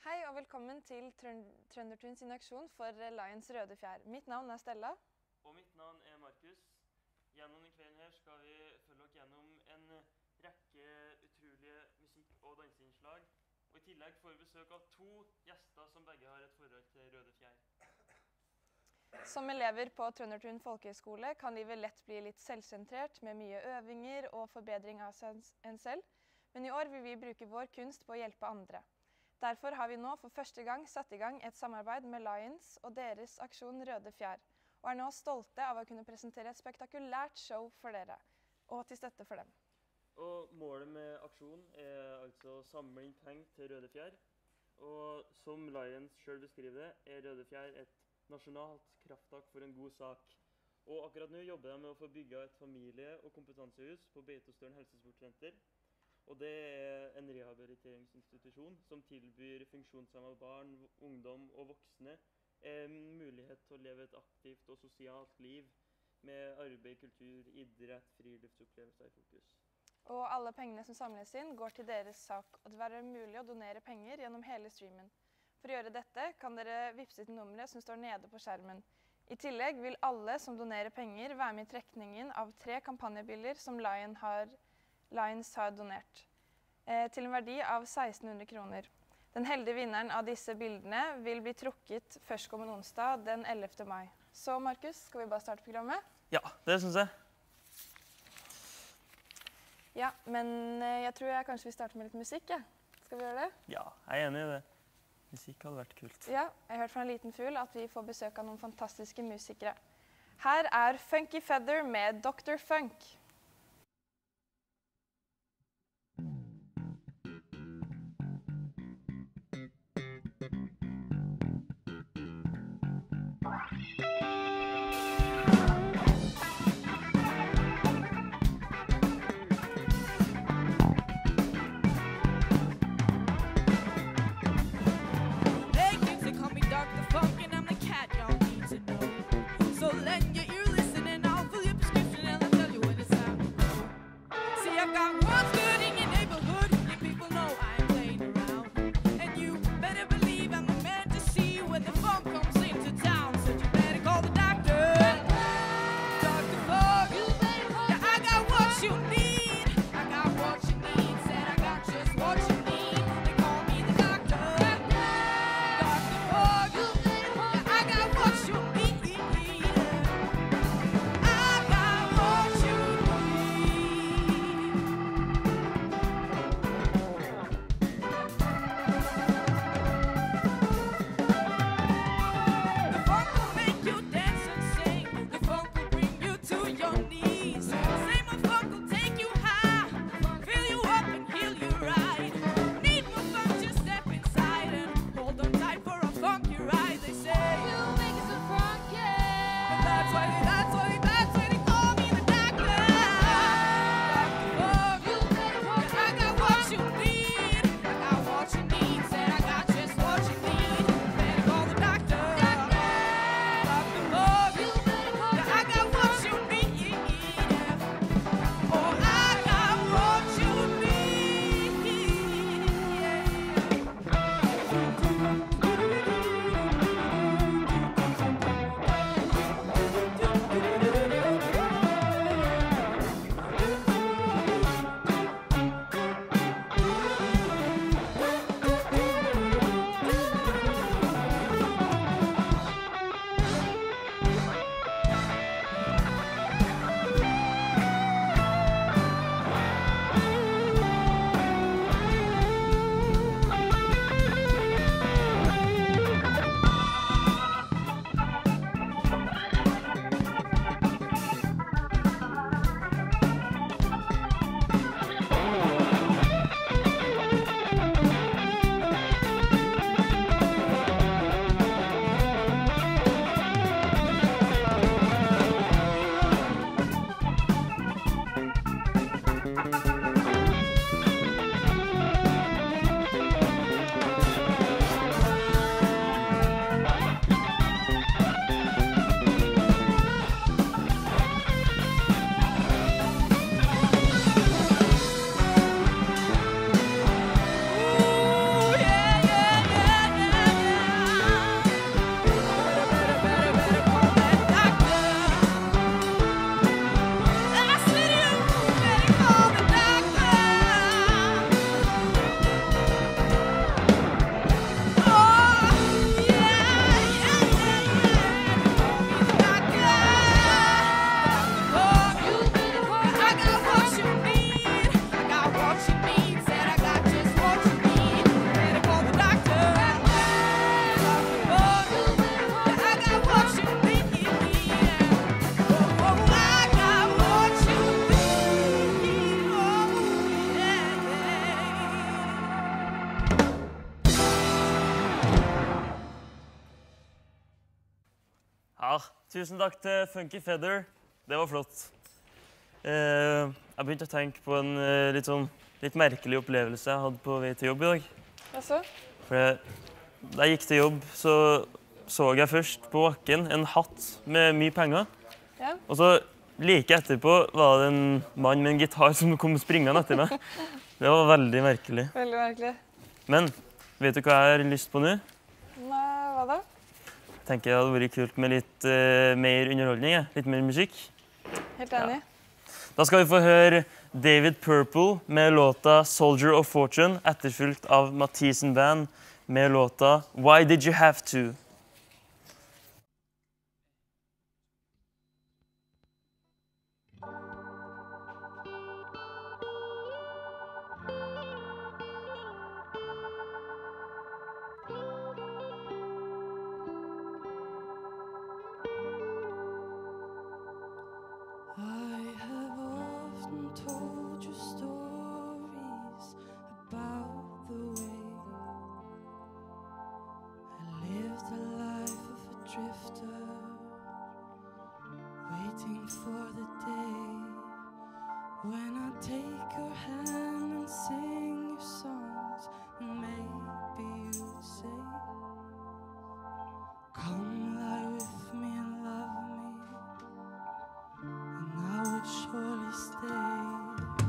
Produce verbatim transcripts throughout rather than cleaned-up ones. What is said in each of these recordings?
Hei og velkommen til Trøndertun sin aksjon for Lions Røde Fjær. Mitt navn er Stella. Og mitt navn er Markus. Gjennom den kvelden her skal vi følge oss gjennom en rekke utrolige musikk- og danseinnslag. Og i tillegg får vi besøk av to gjester som begge har et forhold til Røde Fjær. Som elever på Trøndertun folkehøgskole kan livet lett bli litt selvsentrert med mye øvinger og forbedring av en selv. Men i år vil vi bruke vår kunst på å hjelpe andre. Derfor har vi nå for første gang satt i gang et samarbeid med Lions og deres aksjon Røde Fjær, og er nå stolte av å kunne presentere et spektakulært show for dere, og til støtte for dem. Og målet med aksjonen er altså å samle inn penger til Røde Fjær. Og som Lions selv beskriver det, er Røde Fjær et nasjonalt krafttak for en god sak. Og akkurat nå jobber de med å få bygget et familie- og kompetansehus på Beitostølen helsesportsenter. Og det er en rehabiliteringsinstitusjon som tilbyr funksjonshemmede barn, ungdom og voksne en mulighet til å leve et aktivt og sosialt liv med arbeid, kultur, idrett, friluftsopplevelser i fokus. Og alle pengene som samles inn går til deres sak, og det vil være mulig å donere penger gjennom hele streamen. For å gjøre dette kan dere vippse til nummeret som står nede på skjermen. I tillegg vil alle som donerer penger være med i trekningen av tre kampanjebiler som Lion har Lions har donert, eh, til en verdi av seksten hundre kroner. Den heldige vinneren av disse bildene vil bli trukket førstkommende onsdag den ellevte mai. Så Markus, skal vi bare starte programmet? Ja, det synes jeg. Ja, men eh, jeg tror jeg kanskje vi starter med litt musikk, ja. Skal vi gjøre det? Ja, jeg er enig i det. Musikk hadde vært kult. Ja, jeg har hørt fra en liten fugl at vi får besøk av noen fantastiske musikere. Her er Funky Feather med doktor Funk. So lend your ear, listen, and I'll fill your prescription and I'll tell you when it's time. Tusen takk til Funky Feather. Det var flott. Eh, jeg begynte å tenke på en eh, litt, sånn, litt merkelig opplevelse jeg hadde på vei til jobb i dag. Hva så? For jeg, da jeg gikk til jobb, så så jeg først på bakken en hatt med mye penger. Ja. Og så like etterpå var det en mann med en gitar som kom springende etter meg. Det var veldig merkelig. Veldig merkelig. Men vet du hva jeg har lyst på nå? Nei, hva da? Jeg tenker det hadde vært kult med litt uh, mer underholdning, ja. Litt mer musikk. Helt enig. Ja. Da skal vi få høre David Purple med låta Soldier of Fortune, etterfulgt av Mathisen Band med låta Why Did You Have To? Surely stay.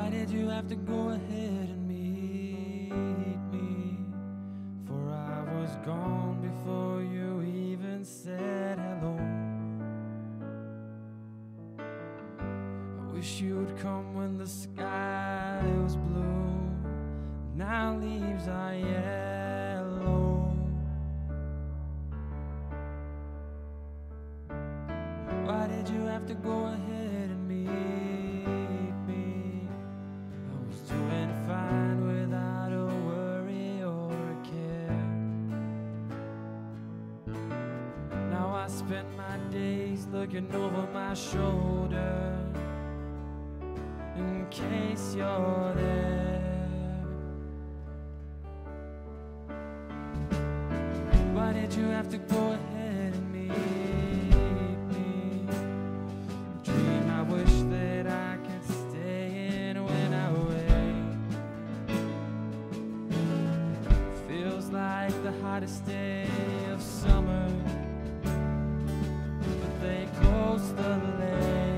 Why did you have to go ahead and meet me? For I was gone before you even said hello. I wish you'd come when the sky was blue. Now leaves are yellow. Why did you have to go ahead and meet me? I was doing fine without a worry or a care. Now I spend my days looking over my shoulder in case you're there. Why did you have to go ahead and meet me? Dream I wish that I could stay in when I wake. Feels like the hottest day of summer, but they close the lake.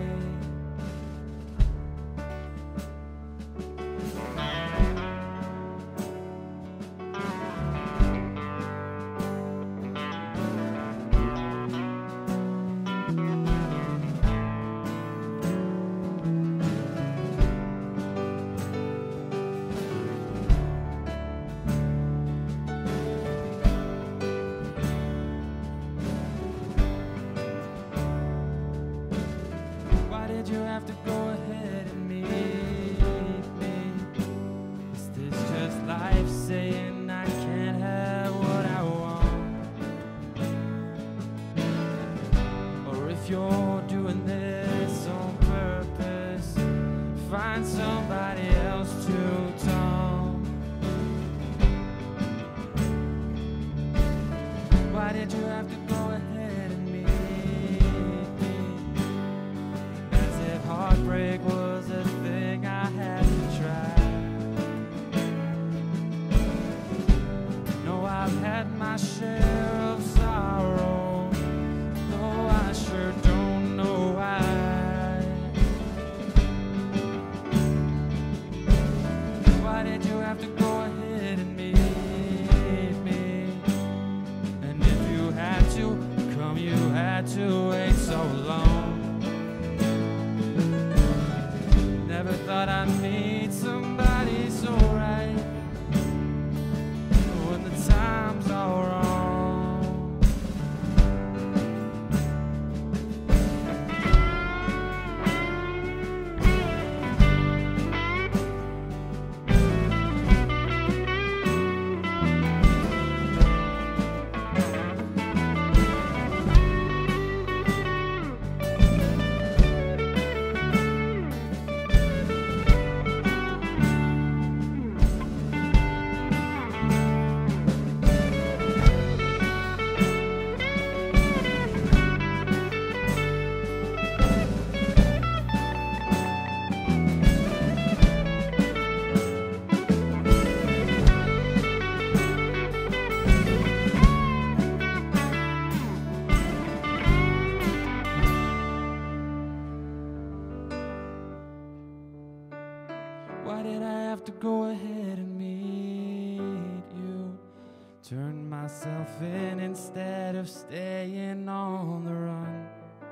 Why did you have to go ahead and meet me? Is this just life saying I can't have what I want? Or if you're doing this on purpose, find somebody else to talk. Why did you have to go ahead and meet me? As if heartbreak was a thing I had to try. No, I've had my share of sorrow, though I sure don't know why. Why did you have to go ahead and meet me? And if you had to come, you had to wait so long. Never thought I'd meet somebody so right when the time's all wrong. Why did I have to go ahead and meet you? Turn myself in instead of staying on the run.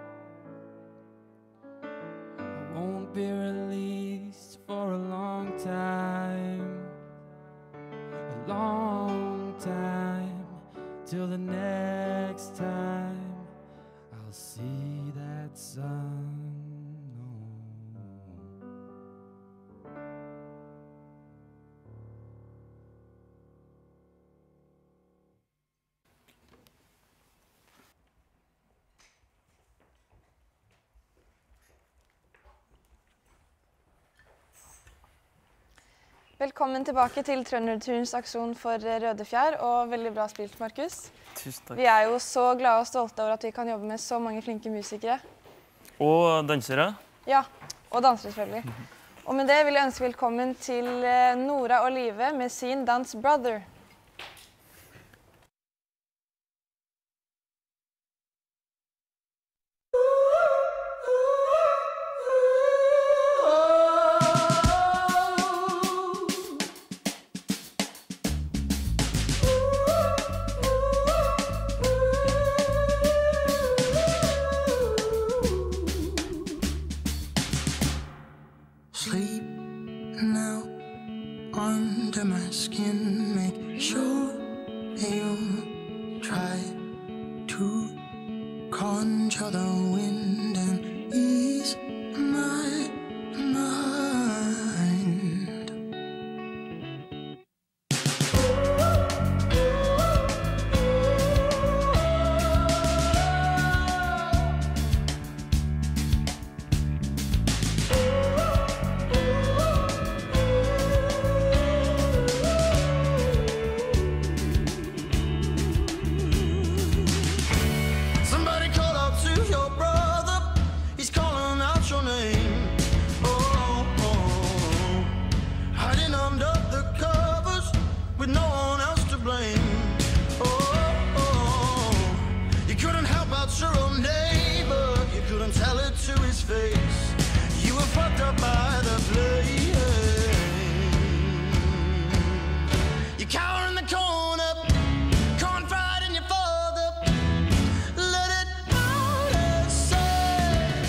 I won't be released for a long time, a long time, till the next time I'll see that sun. Velkommen tilbake til Trønderturens aksjon for Røde Fjær, og veldig bra spilt, Markus. Tusen takk. Vi er jo så glade og stolte over at vi kan jobbe med så mange flinke musikere. Og dansere. Ja, og dansere selvfølgelig. Og med det vil jeg ønske velkommen til Nora og Live med sin dans Brother. Oh, under my skin. Make sure you try to conjure the wind and ease my mind. Somebody call out to your brother, he's calling out your name. Oh, oh, hiding under the covers with no one else to blame. Oh, oh, you couldn't help out your own neighbor, you couldn't tell it to his face. You were fucked up by the blame. You cower in the corner, confide in your father. Let it out inside.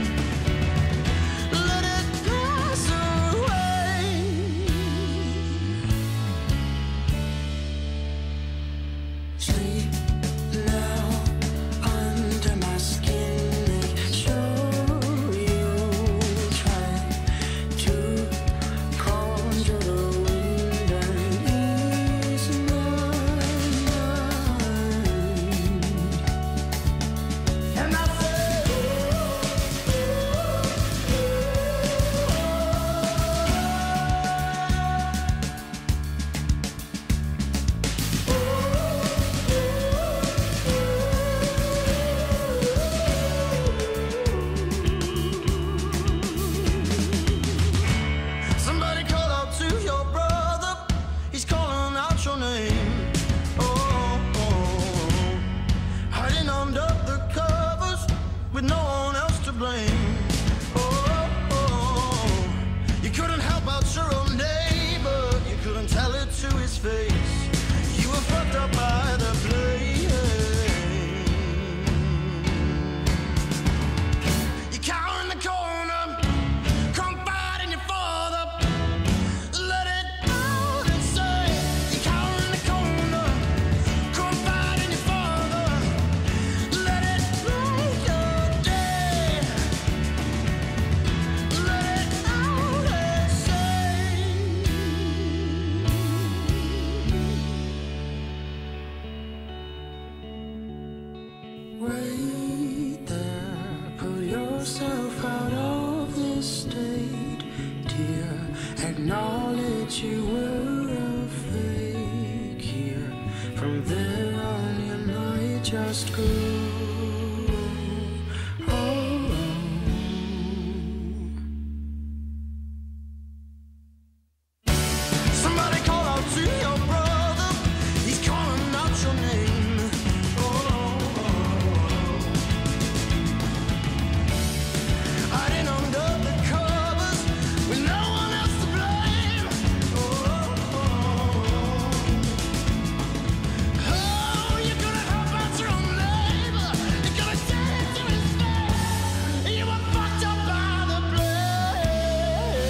Let it pass away. Sleep now under my skin. Make sure you try to conjure the wind and ease my mind. And I say, somebody call out to your brother, he's calling out your name. Oh, oh, hiding under the covers with no one else to blame. Oh, oh, you couldn't help out your own neighbor, you couldn't tell it to his face. You were fucked up by the blame. You cower in the corner, confide in your father. Let it out inside. You cower in the corner, confide in your father. Let it make your day. Let it out inside. Wait there, put yourself out of this state, dear. Acknowledge you were a fake here. From there on, you might just go. Somebody call out to your brother, he's calling out your name. Oh, hiding under the covers with no one else to blame. Oh, oh, you couldn't help out your own neighbor, you couldn't say it to his face. You were fucked up by the blame.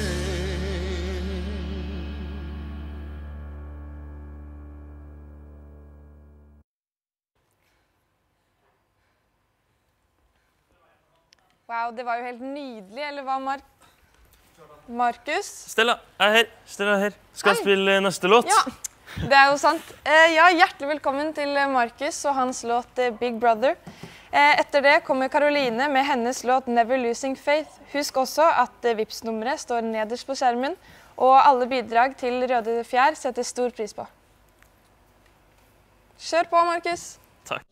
Wow, det var jo helt nydelig, eller hva, Mark? Markus? Stella er her. Stella er her. Skal Hei. spille neste låt. Ja, det er jo sant. Eh, ja, hjertelig velkommen til eh, Markus og hans låt eh, Big Brother. Eh, etter det kommer Caroline med hennes låt Never Losing Faith. Husk også at eh, Vipps-nummeret står nederst på skjermen, og alle bidrag til Røde Fjær setter stor pris på. Kjør på, Markus. Takk.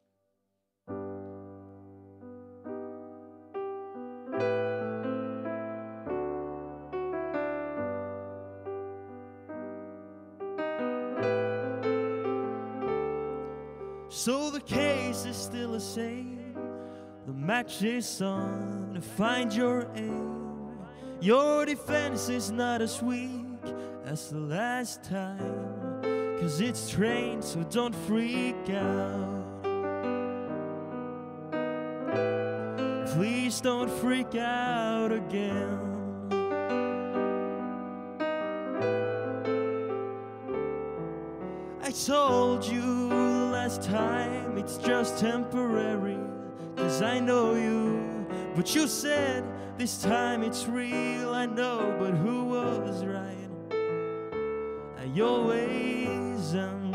So the case is still the same. The match is on to find your aim. Your defense is not as weak as the last time, 'cause it's trained, so don't freak out. Please don't freak out again. told you the last time it's just temporary, 'cause I know you. But you said this time it's real, I know, but who was right? I always am.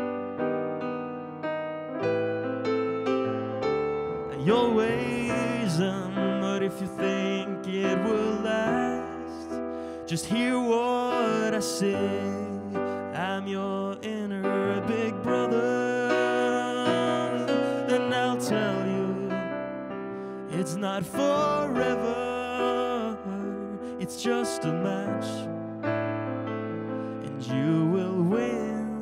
I always am. But if you think it will last, just hear what I say. I'm your inner big brother, and I'll tell you, it's not forever, it's just a match, and you will win.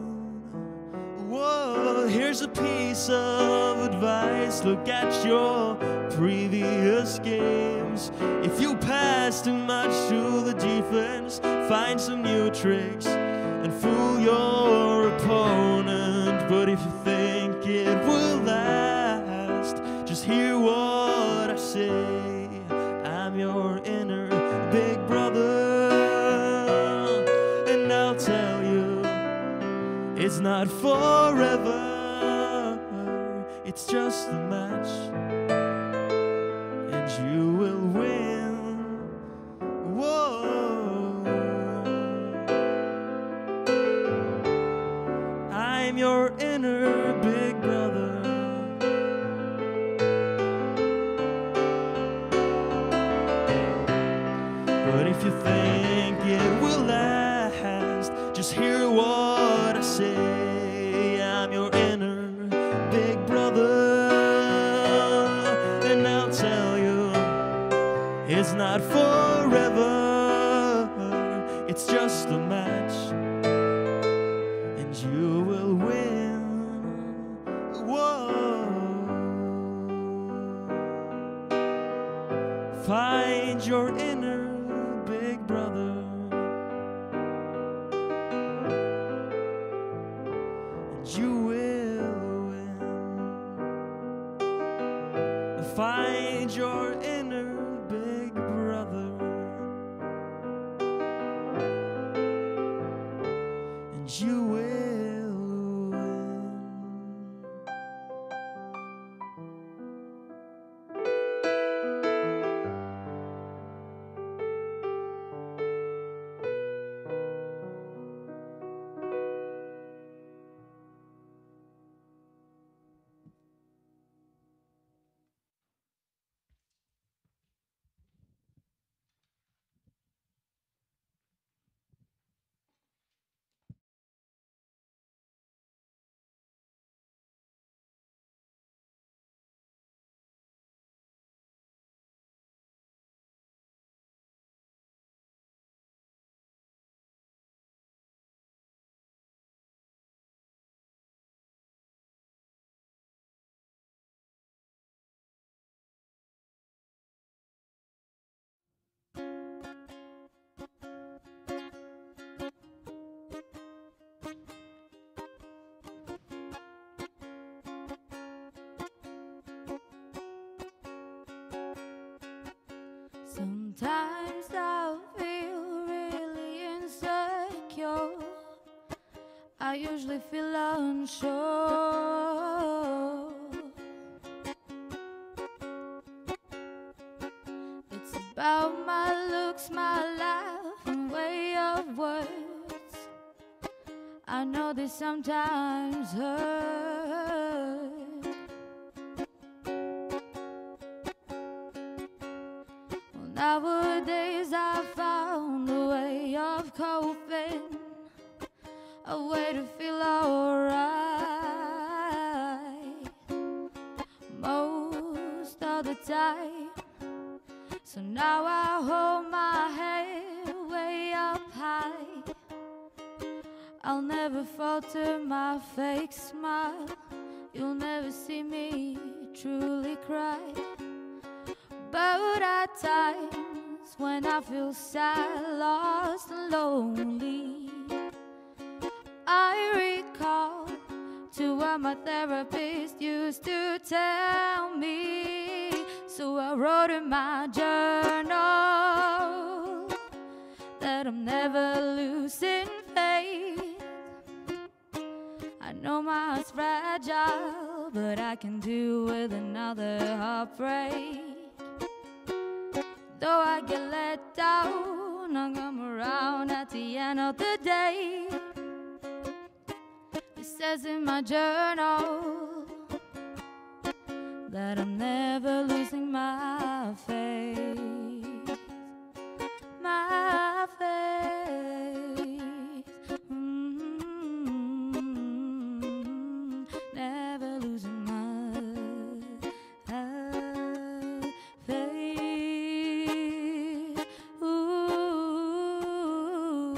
Whoa, here's a piece of advice. Look at your previous games. If you pass too much to the defense, find some new tricks and fool your opponent. But if you think it will last, just hear what I say. I'm your inner big brother, and I'll tell you, it's not forever, it's just a match, and you will win. Whoa. I'm your inner big brother. But if you think it will last, just hear what I say. I'm your inner big brother, and I'll tell you, it's not forever, it's just a match, and you will win. Whoa. Find your inner big brother, and you will win. Find your inner big brother, and you will win. Sometimes I feel really insecure. I usually feel unsure. It's about my looks, my laugh, and way of words. I know they sometimes hurt. Nowadays I found a way of coping, a way to feel alright most of the time. So now I hold my head way up high. I'll never falter my fake smile. You'll never see me truly cry. But at times when I feel sad, lost and lonely, I recall to what my therapist used to tell me. So I wrote in my journal that I'm never losing faith. fragile, but I can do with another heartbreak. Though I get let down, I come around at the end of the day. It says in my journal that I'm never losing my faith. My faith. Mm-hmm. Never losing my uh, faith. Ooh.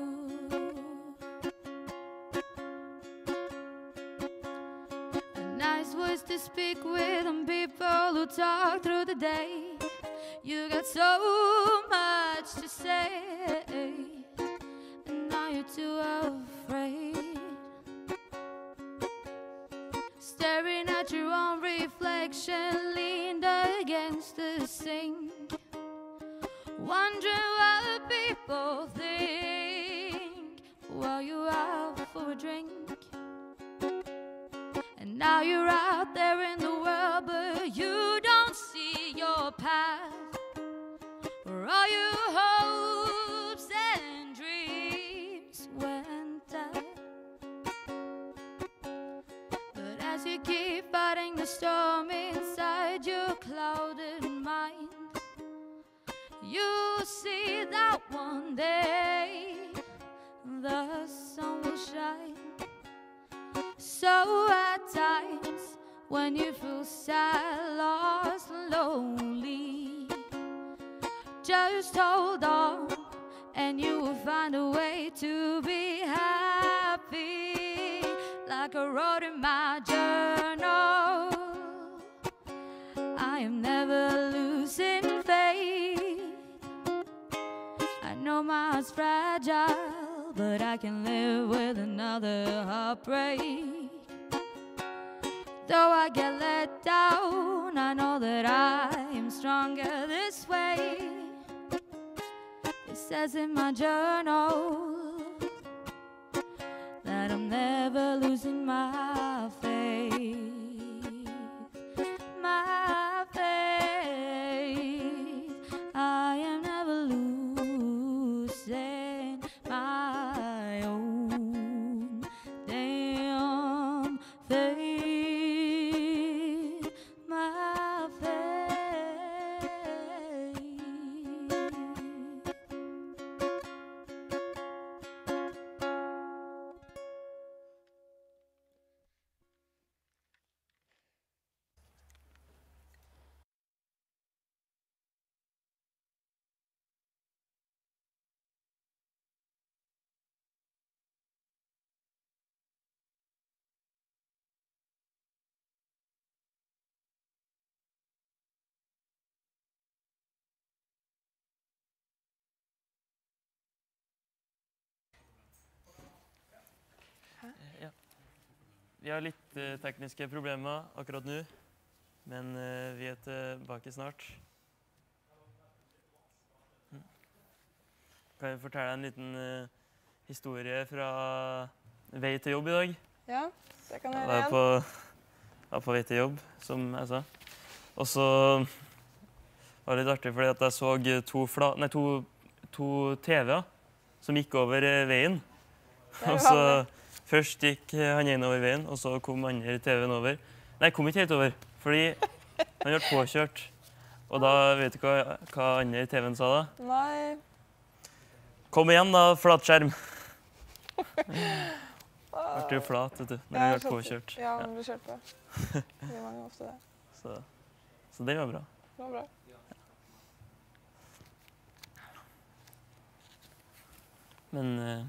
A nice voice to speak with and people who talk through the day. You got so much to say, and now you're too afraid. Staring at your own reflection, leaned against the sink, wondering what people think while you're out for a drink. And now you're out there in the world, but you don't see your path. For all your hopes and dreams went dead. But as you keep fighting the storm inside your clouded mind, you'll see that one day the sun will shine. So at times when you feel sad, lost, lonely, just hold on and you will find a way to be happy. Like I wrote in my journal, I am never losing faith. I know my heart's fragile, but I can live with another heartbreak. Though I get let down, I know that I am stronger this way. It says in my journal that I'm never losing my faith. My faith. I am never losing my own damn faith. My faith. Ja. Vi har litt eh, tekniske problemer akkurat nå, men eh, vi er tilbake snart. Mm. Kan jeg fortelle en liten eh, historie fra vei til jobb i dag? Ja, det kan jeg Jeg gjøre var igjen. på, var på vei til jobb, som jeg sa. Og så var det litt artig, fordi at jeg så to, fla, nei, to, to T V-er som gikk over eh, veien. Det er Og så vanlig. først gikk han ene over veien, og så kom andre T V-en over. Nei, kom ikke helt over, fordi han ble påkjørt. Og da vet du hva, hva andre T V-en sa da? Nei. Kom igjen da, flatskjerm! Ble jo flat, vet du, når Ja, han jeg ble skjønte. påkjørt. Ja, han ble kjørt på. Det gjør man jo ofte det. Så, så det var bra. Det var bra. Men eh,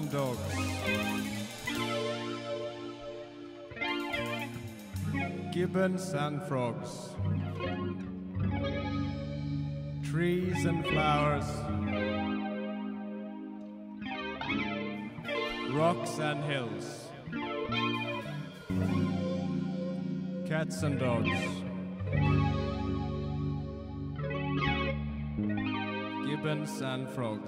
and dogs. Gibbons and frogs. Trees and flowers. Rocks and hills. Cats and dogs. Gibbons and frogs.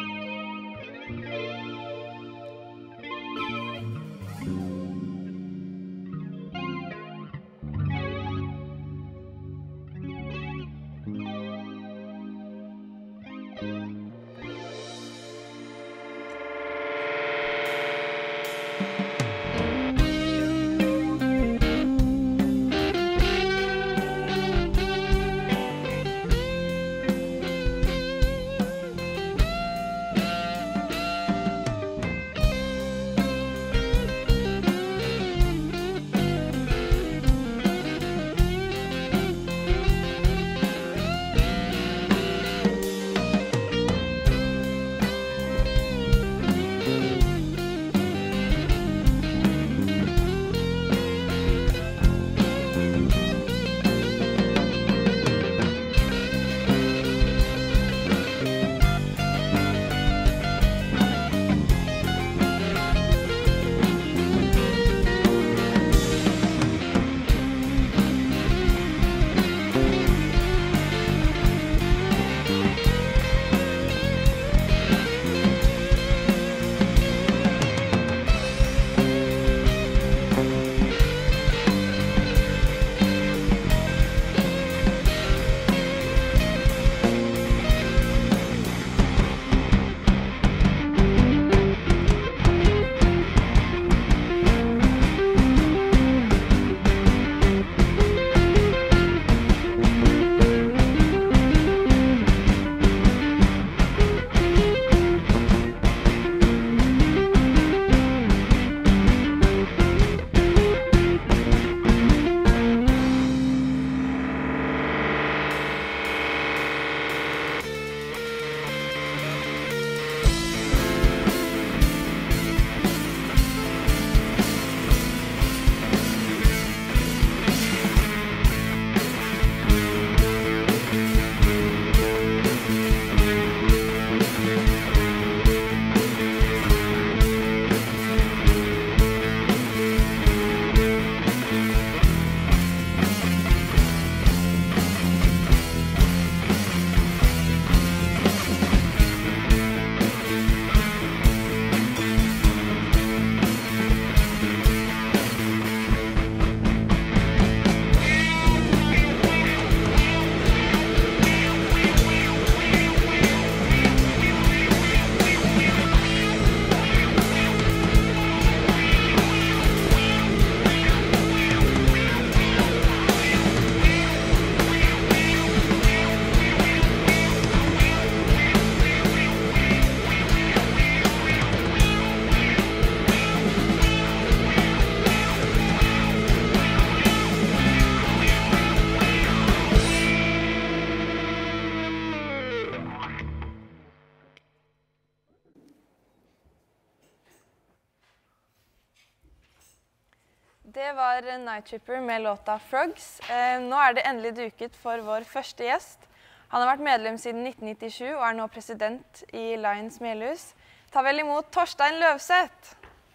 Det var Night Tripper med låta Frogs. Eh, nå er det endelig duket for vår første gjest. Han har vært medlem siden nitten nittisju og er nå president i Lions Melhus. Ta vel imot Torstein Løvseth.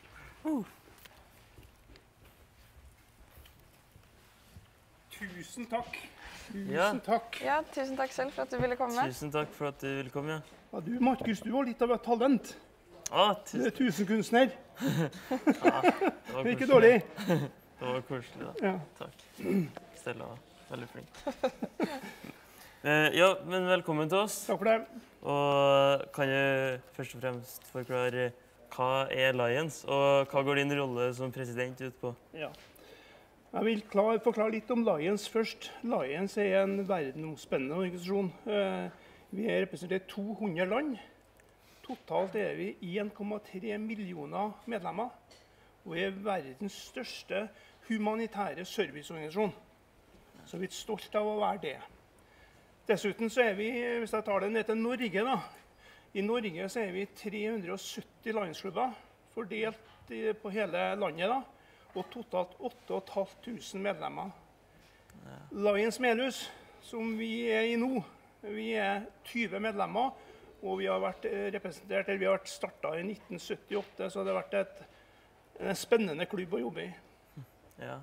Uh. Tusen takk. Tusen Ja. takk. Ja, tusen takk selv for at du ville komme. Tusen takk for at du ville komme, ja. Ja, du, Markus, du har litt av et talent. Ah, Du tusen er tusenkunstner. ja, det var Det er ikke koselig. dårlig. Det var koselig, da. Ja. Takk. Stella var veldig flink. Eh, ja, men velkommen til oss. Takk for det. Og kan jeg først og fremst forklare hva er Lions, og hva går din rolle som president ut på? Ja. Jeg vil klar, forklare litt om Lions først. Lions er en verdensomspennende organisasjon. Eh, Vi er representert i to hundre land. Totalt er vi en komma tre millioner medlemmer. Og er verdens største humanitære serviceorganisasjon. Så vi er stolt av å være det. Dessuten så er vi, hvis jeg tar det ned til Norge, da, I Norge så er vi tre hundre og sytti Lions-klubber, fordelt i, på hele landet, da, og totalt åtte og et halvt tusen medlemmer. Ja. Lions Melhus, som vi er i nå, vi er tyve medlemmer, og vi har vært representert, eller vi har vært startet i nitten syttiåtte, så det har vært et, en spennende klubb å jobbe i. Ja.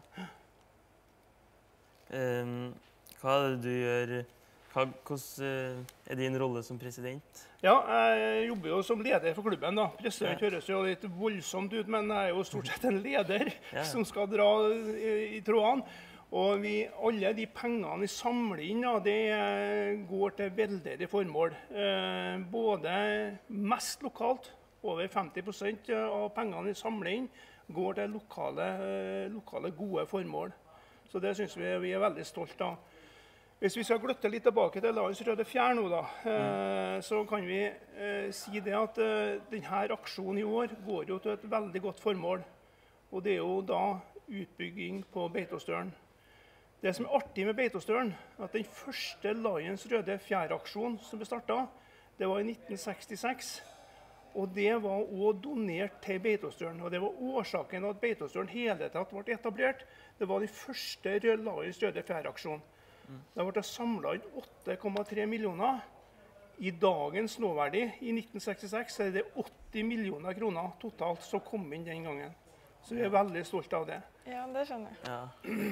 Um, hva er det du gjør? Hva, hvordan er din rolle som president? Ja, jeg jobber jo som leder for klubben, da. President Ja. høres jo litt voldsomt ut, men jeg er jo stort sett en leder Ja. som skal dra i, i trådene. Og vi, alle de pengene vi samler inn, da, det eh, går til veldedige formål. Eh, både mest lokalt, over femti prosent av pengene vi samler inn, går til lokale, eh, lokale gode formål. Så det synes vi vi er veldig stolt av. Hvis vi skal gløtte litt tilbake til Lions Røde Fjær nå, da, eh, så kan vi eh, si det at eh, denne aksjonen i år går jo til et veldig godt formål. Og det er jo da utbygging på Beitostølen. Det som er artig med Beitostølen, er at den første Lions Røde Fjær-aksjonen som ble startet, det var i nitten sekstiseks. Og det var også donert til Beitostølen. Og det var årsaken til at Beitostølen hele tatt ble etablert. Det var den første Lions Røde Fjær-aksjonen. Det ble samlet inn åtte komma tre millioner. I dagens nåverdi, i nitten sekstiseks, er det åtti millioner kroner totalt som kom inn den gangen. Så vi er veldig stolte av det. Ja, det skjønner jeg. Ja.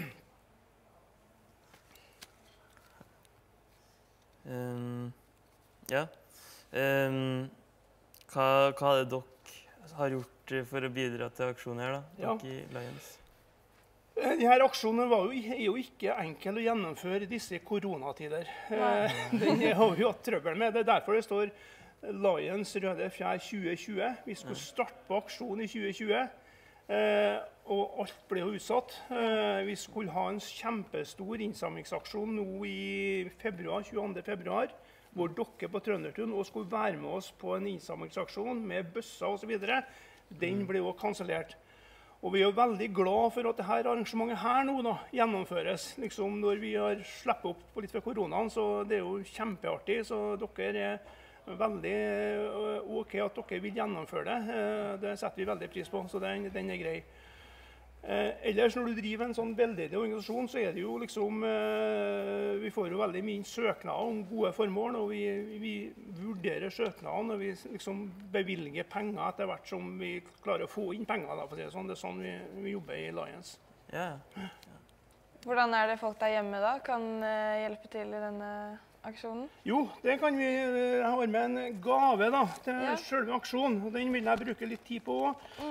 Um, ja. Um, hva, hva er det dere har gjort for å bidra til aksjonen her, da? Ja. Dere i Lions? Denne aksjonen var jo, er jo ikke enkel å gjennomføre i disse koronatider. Eh, Den har vi jo hatt trøbbel med. Det er derfor det står Lions Røde Fjær tjue tjue. Vi skulle starte på aksjonen i tjue tjue, eh, og alt ble jo utsatt. Eh, vi skulle ha en kjempestor innsamlingsaksjon nå i februar, tjueandre februar, hvor dere på Trøndertun også skulle være med oss på en innsamlingsaksjon med bøsser og så videre. Den ble jo kansellert. Og vi er jo veldig glad for at dette arrangementet her nå da, gjennomføres. Liksom når vi har sluppet opp på litt for koronaen, så det er jo kjempeartig. Så dere er veldig øh, ok at dere vil gjennomføre det. Eh, Det setter vi veldig pris på, så den, den er grei. Eh, ellers når du driver en sånn veldedig organisasjon, så er det jo liksom eh, vi får jo veldig mye søknader om gode formål, og vi, vi vurderer søknadene, og vi liksom bevilger penger etter hvert som vi klarer å få inn penger, da, for å si det sånn. Det er sånn vi, vi jobber i Lions. Ja. Hvordan er det folk der hjemme da kan eh, hjelpe til i denne aksjonen? Jo, det kan vi. Jeg har med en gave da, til Ja. selve aksjonen, og den vil jeg bruke litt tid på.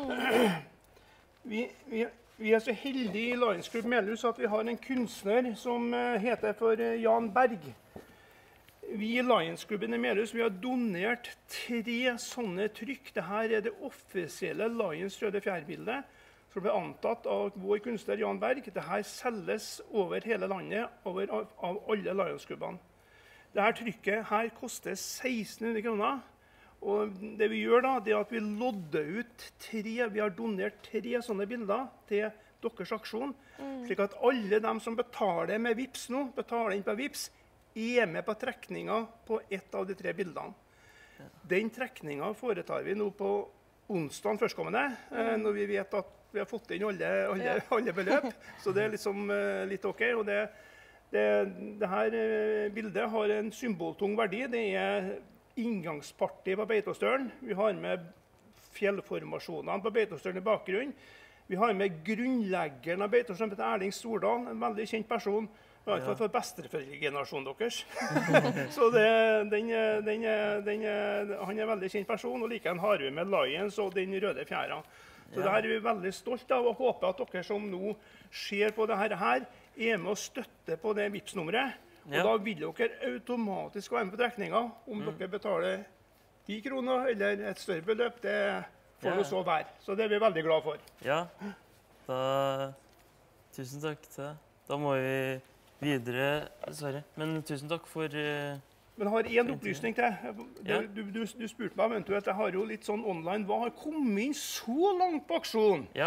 Vi, vi, vi er så heldige i Lions Club Melhus at vi har en kunstner som eh, heter for eh, Jan Berg. Vi i Lions-klubben i Melhus vi har donert tre sånne trykk. Dette er det offisielle Lions Røde Fjær-bildet som ble antatt av vår kunstner Jan Berg. Dette selges over hele landet over, av, av alle Lions-klubbene. Dette trykket her koster seksten hundre kroner. Og det vi gjør da, det er at vi lodder ut tre, vi har donert tre sånne bilder til deres aksjon, slik at alle dem som betaler med Vips nå, betaler inn på Vips, er med på trekninga på ett av de tre bildene. Den trekninga foretar vi nå på onsdagen førstkommende, eh, når vi vet at vi har fått inn alle, alle, alle beløp, så det er liksom eh, litt ok. Og det, det, det her eh, bildet har en symboltung verdi. Det er inngangsparti på Beitostølen. Vi har med fjellformasjonene på Beitostølen i bakgrunnen. Vi har med grunnleggeren av Beitostølen, som heter Erling Stordal, en veldig kjent person. I hvert fall for besteforeldregenerasjonen deres. Så det, den, den, den, han er en veldig kjent person, og likevel har vi med Lions og den røde fjæra. Så det her er vi veldig stolt av, og håper at dere som nå ser på dette her, er med å støtte på det Vips-nummeret. Og Ja. da vil dere automatisk være med på trekninga. Om Mm. dere betaler ti kroner eller et større beløp, det får Ja. det så være. Så det er vi veldig glad for. Ja. Da Tusen takk til deg. Da må vi videre, dessverre. Men tusen takk for uh, Men jeg har én opplysning til. Ja. Du, du, du spurte meg eventuelt, jeg har jo litt sånn online. Hva har kommet inn så langt på aksjonen? Ja.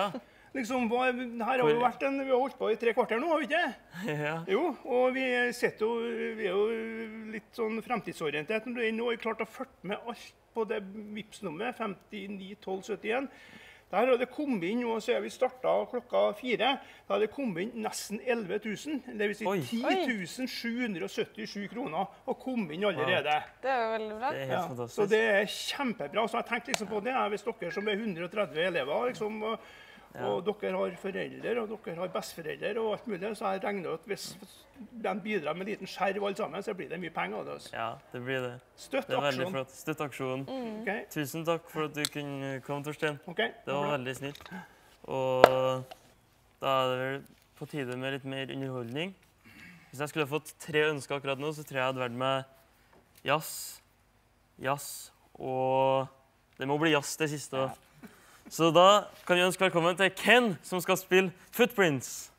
Liksom, hva, her har vi vært en, vi har holdt på i tre kvarter nå, har vi ikke? Ja. Jo, og vi, sitter jo, vi er jo litt sånn fremtidsorientert når det er nå. Vi har klart å følge med alt på det Vipps-nummeret, femtini tolv syttien. Der har det kommet inn, og så er vi startet klokka fire, da har det kommet inn nesten elleve tusen, det vil si Oi. ti tusen sju hundre og syttisju kroner, og kommet inn allerede. Det er jo veldig bra. Det er helt Ja, fantastisk. så det er kjempebra. Så jeg tenkte liksom på det, hvis dere som er hundre og tretti elever, liksom, og, og dere har foreldre, og dere har besteforeldre og alt mulig, så jeg regner at hvis de bidrar med en liten skjerv alle sammen, så blir det mye penger av det. Altså. Ja, det blir det. Støtt Det er veldig aksjon. flott. Støtt aksjonen. Ok, Tusen takk for at du kunne komme, Torstein. ok. Det var veldig snilt. Og da er det vel på tide med litt mer underholdning. Hvis jeg skulle fått tre ønsker akkurat nå, så tror jeg jeg hadde vært med jazz, jazz og det må bli jazz det siste også. Så da kan vi ønske velkommen til Ken, som skal spille Footprints.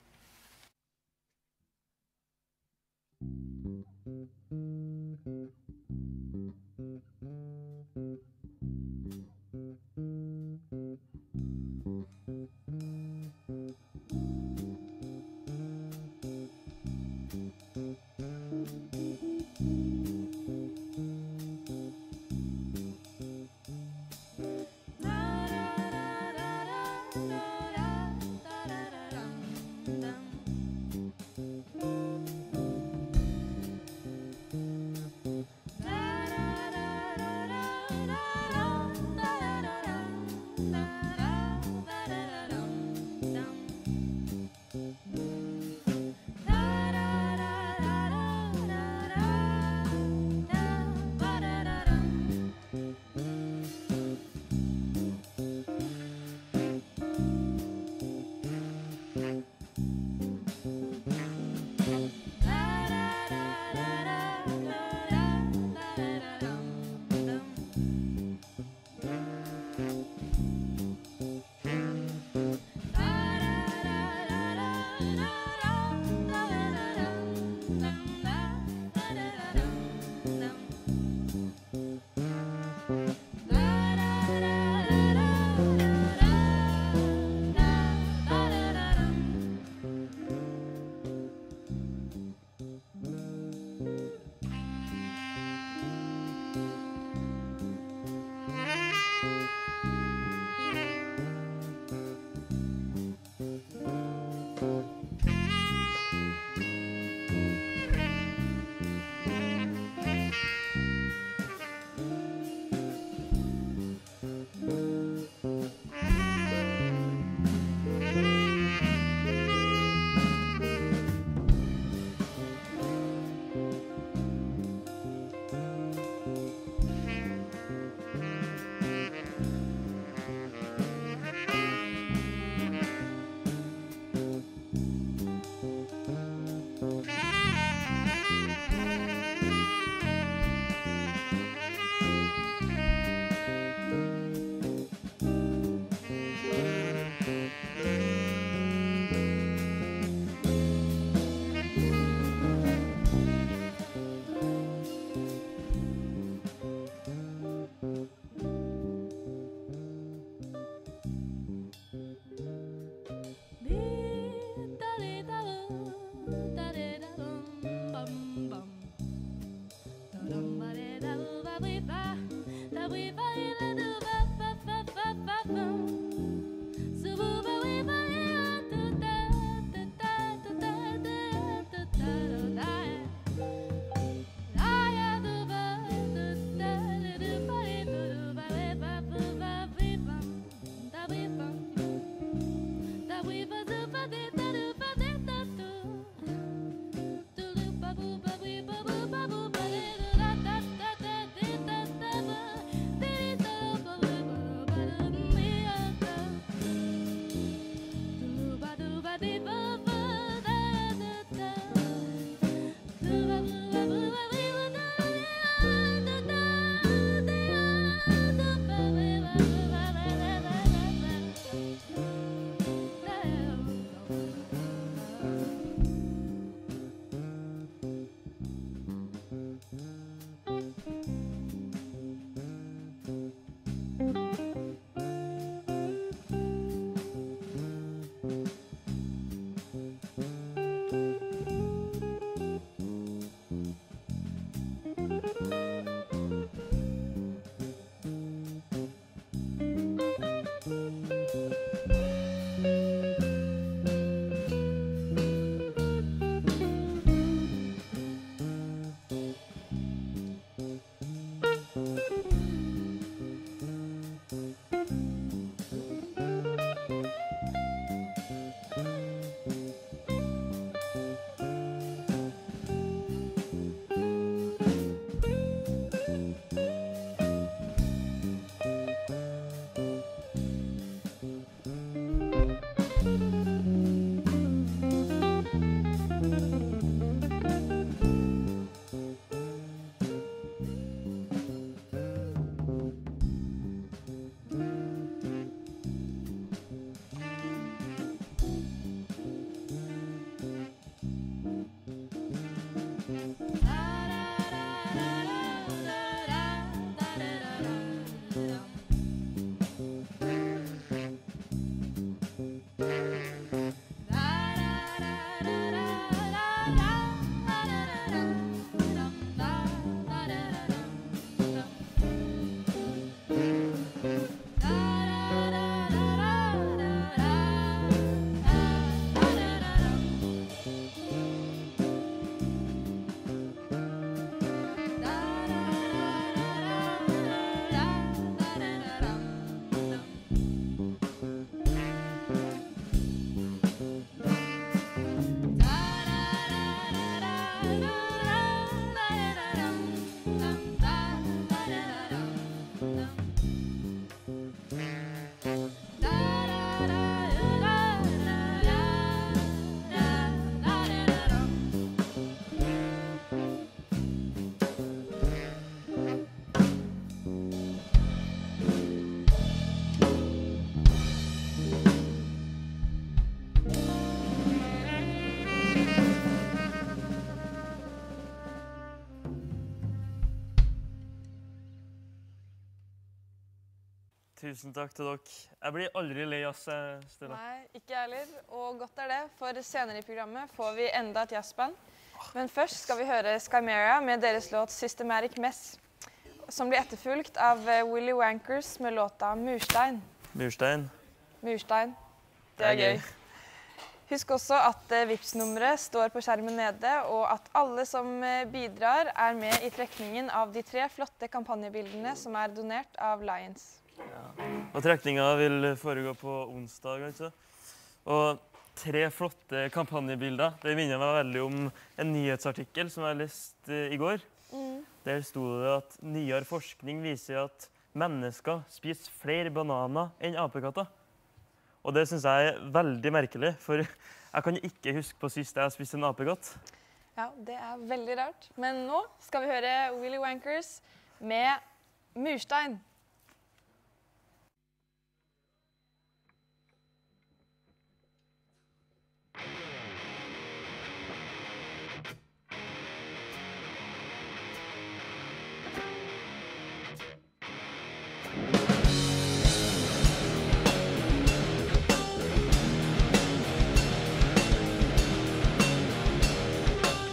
Tusen takk til dere. Jeg blir aldri lei jazz, Stella. Nei, ikke jeg heller. Og godt er det, for senere i programmet får vi enda et jazzband. Men først skal vi høre Skymera med deres låt Systematic Mess, som blir etterfulgt av Willy Wankers med låta Murstein. Murstein. Murstein. Det er gøy. Husk også at Vipps-nummeret står på skjermen nede, og at alle som bidrar er med i trekningen av de tre flotte kampanjebildene som er donert av Lions. Ja. Og trekningen vil foregå på onsdag, altså. Og tre flotte kampanjebilder. Det minner meg veldig om en nyhetsartikkel som jeg leste i går. Mm. Der sto det at nyere forskning viser at mennesker spiser flere bananer enn apekatter. Og det synes jeg er veldig merkelig, for jeg kan ikke huske på sist jeg spiste en apekatt. Ja, det er veldig rart. Men nå skal vi høre Willy Wankers med Murstein.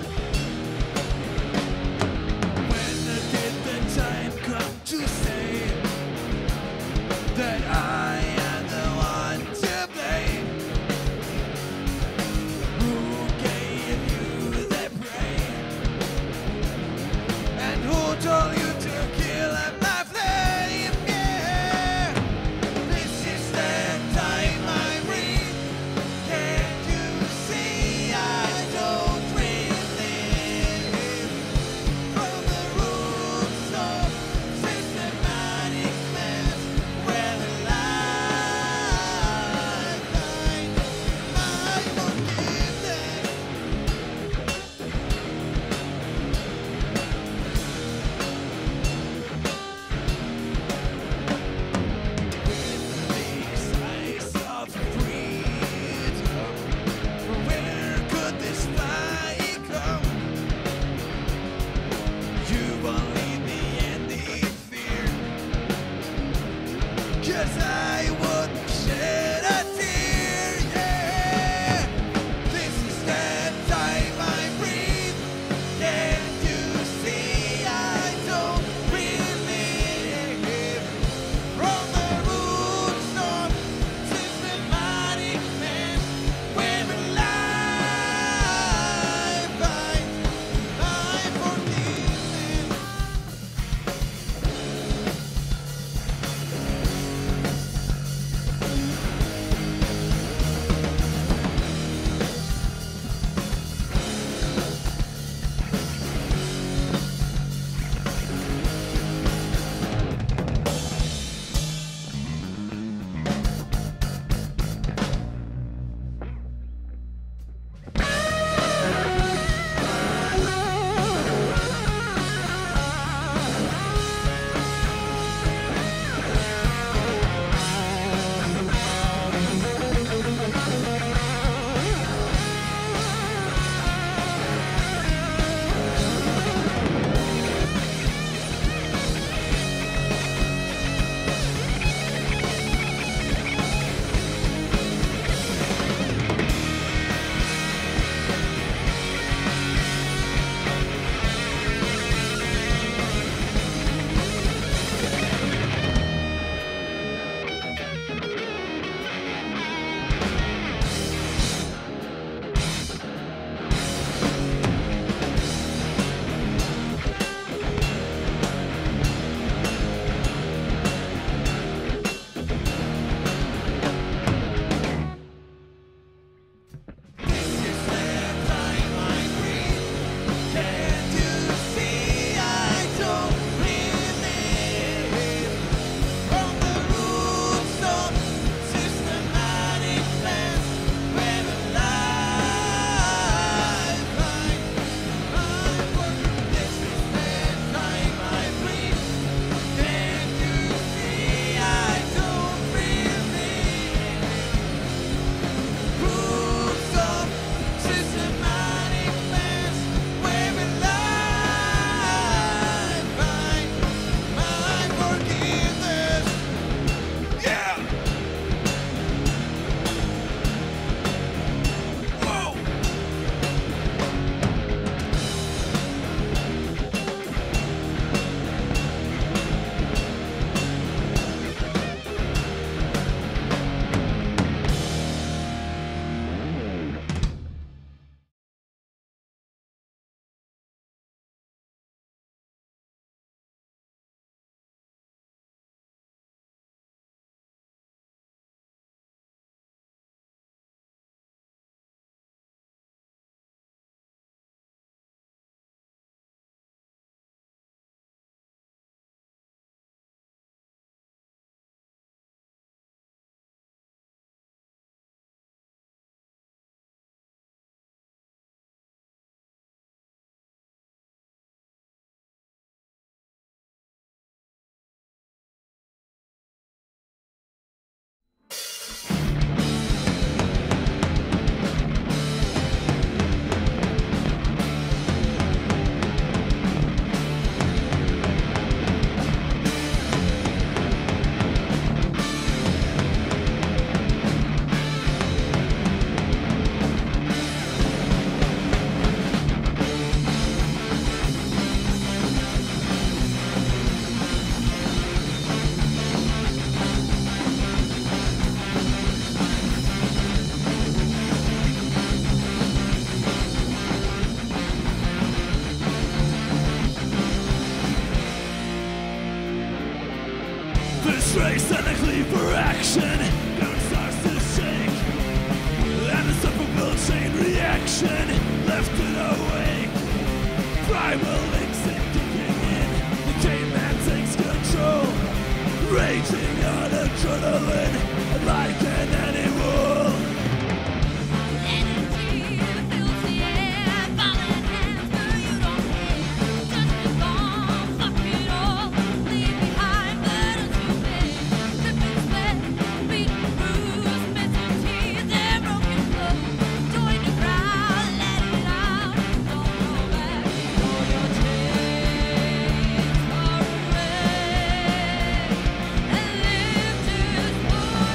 To say ready for action. Ground starts to shake. An insufferable chain reaction left it awake. Primal instinct kicking in. The caveman takes control. Raging on adrenaline like an animal. Energy fills the air, falling hands, but you don't care. Just a bomb, fuck it all, leave behind burdens you bear. Dripping sweat, beating bruise, missing teeth, and broken clothes. Join the crowd, let it out, don't go back. Throw your chains far away, and live just for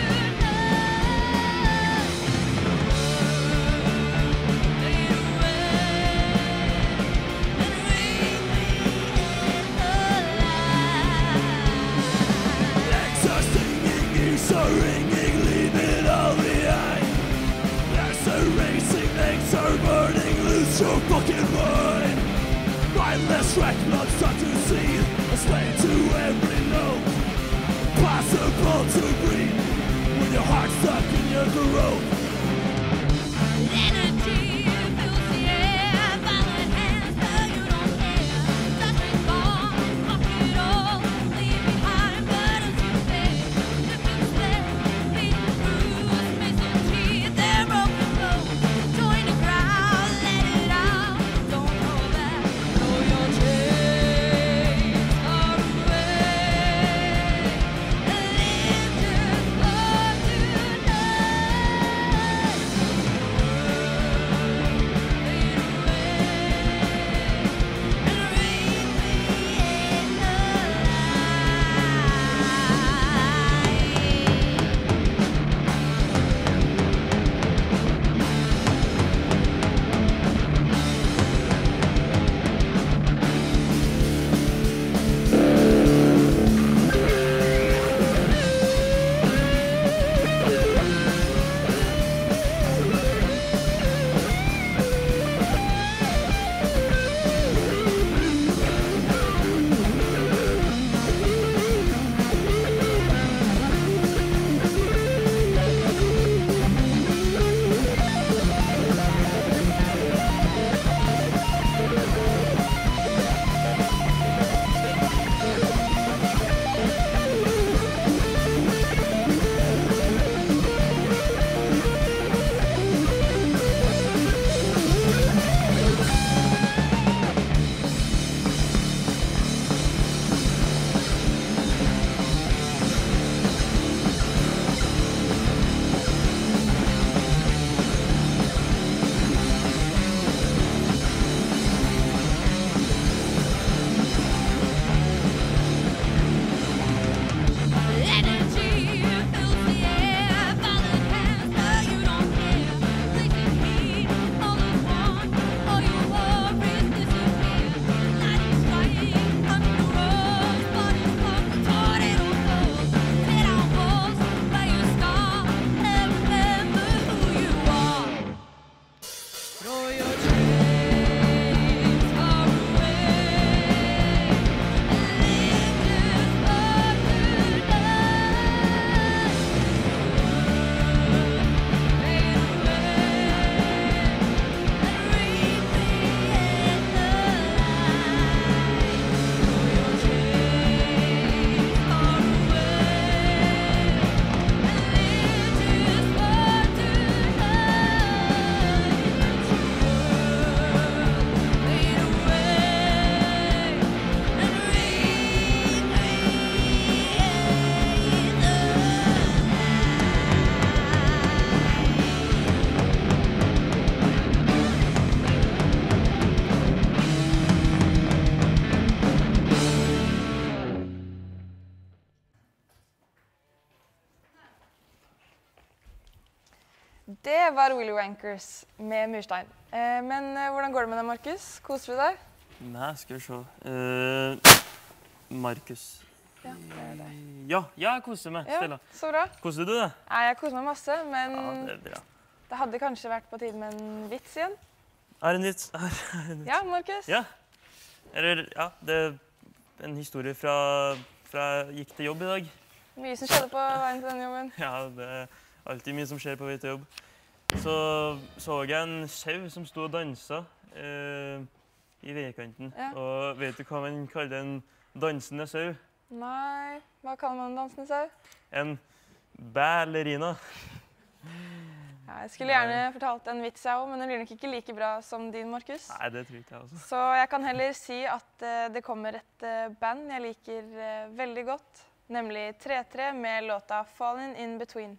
Legs are stinging, ears are ringing, leave it all behind. As the racing legs are burning, lose your fucking mind. Mindless wreck, blood start to seethe, a slave to every note. Impossible to breathe, with your heart stuck in your throat. Energy fills the air, violent hands, but you don't care. Touching bomb, fuck it all, leave behind burdens you bear. Dripping sweat, beating bruise, missing teeth, and broken bones. Join the crowd, let it out, don't go back. Throw your chains far away, and live just for Det var Willy Wankers med Murstein. Eh, men eh, hvordan går det med deg, Markus? Koser du deg? Nei, skal vi se. Uh, Markus. Ja, det er det. Ja, ja, jeg koser meg. Ja, Stella. så bra. Koser du deg? Nei, jeg koser meg masse, men Ja, det er bra. det hadde kanskje vært på tide med en vits igjen. Er en vits? Er en vits? Ja, Markus? Ja. Eller, ja, det er en historie fra, fra jeg gikk til jobb i dag. Mye som skjedde på veien til denne jobben. Ja, det er alltid mye som skjer på vei til jobb. Så så jeg en sau som sto og danset eh, i veikanten. Ja. Og vet du hva man kaller en dansende sau? Nei, hva kaller man en dansende sau? En ballerina. Ja, jeg skulle gjerne fortalt en vits jeg også, men den blir nok ikke like bra som din, Markus. Nei, det tror ikke jeg også. Så jeg kan heller si at eh, det kommer et eh, band jeg liker eh, veldig godt, nemlig tre tre med låta Falling in Between.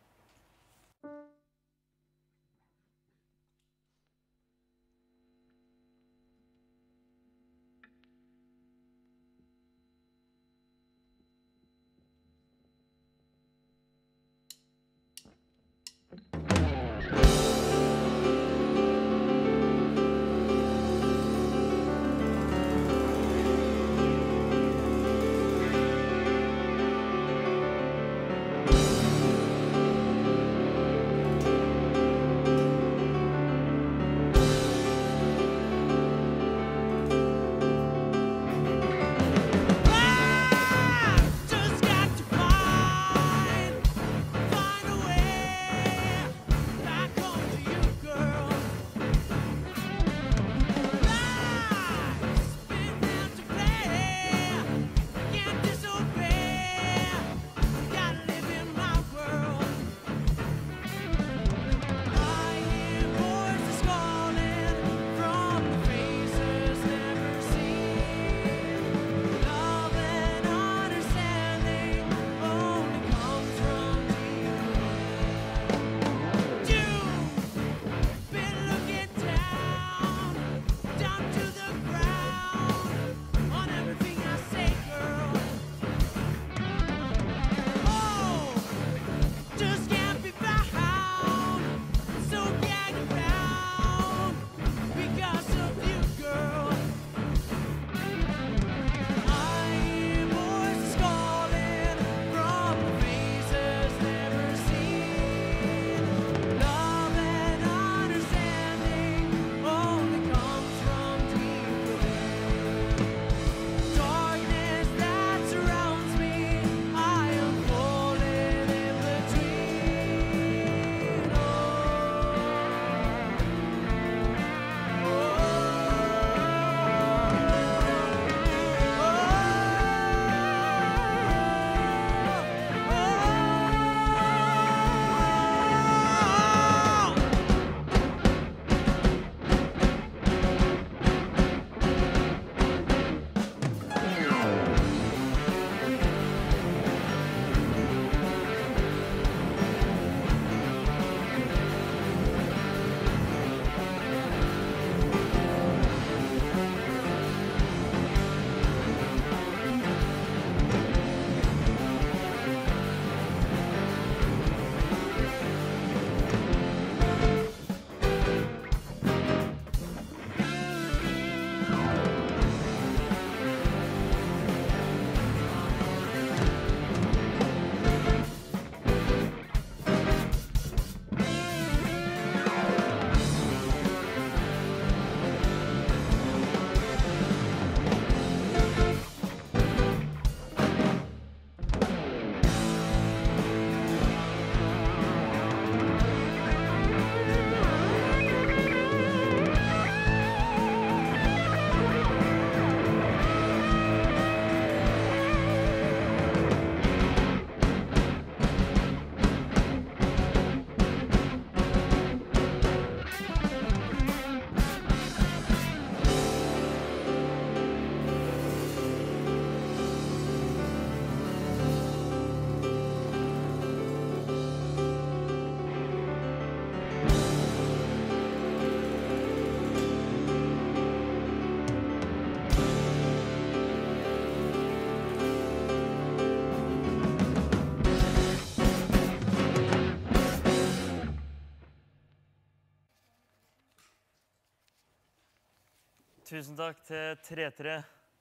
Tusen takk til tre tre.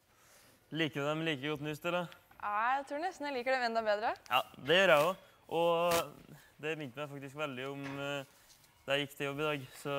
Liker du dem like godt nå, Stella? Ja, jeg tror nesten jeg liker dem enda bedre. Ja, det gjør jeg også. Og det minte meg faktisk veldig om uh, da jeg gikk til jobb i dag. Så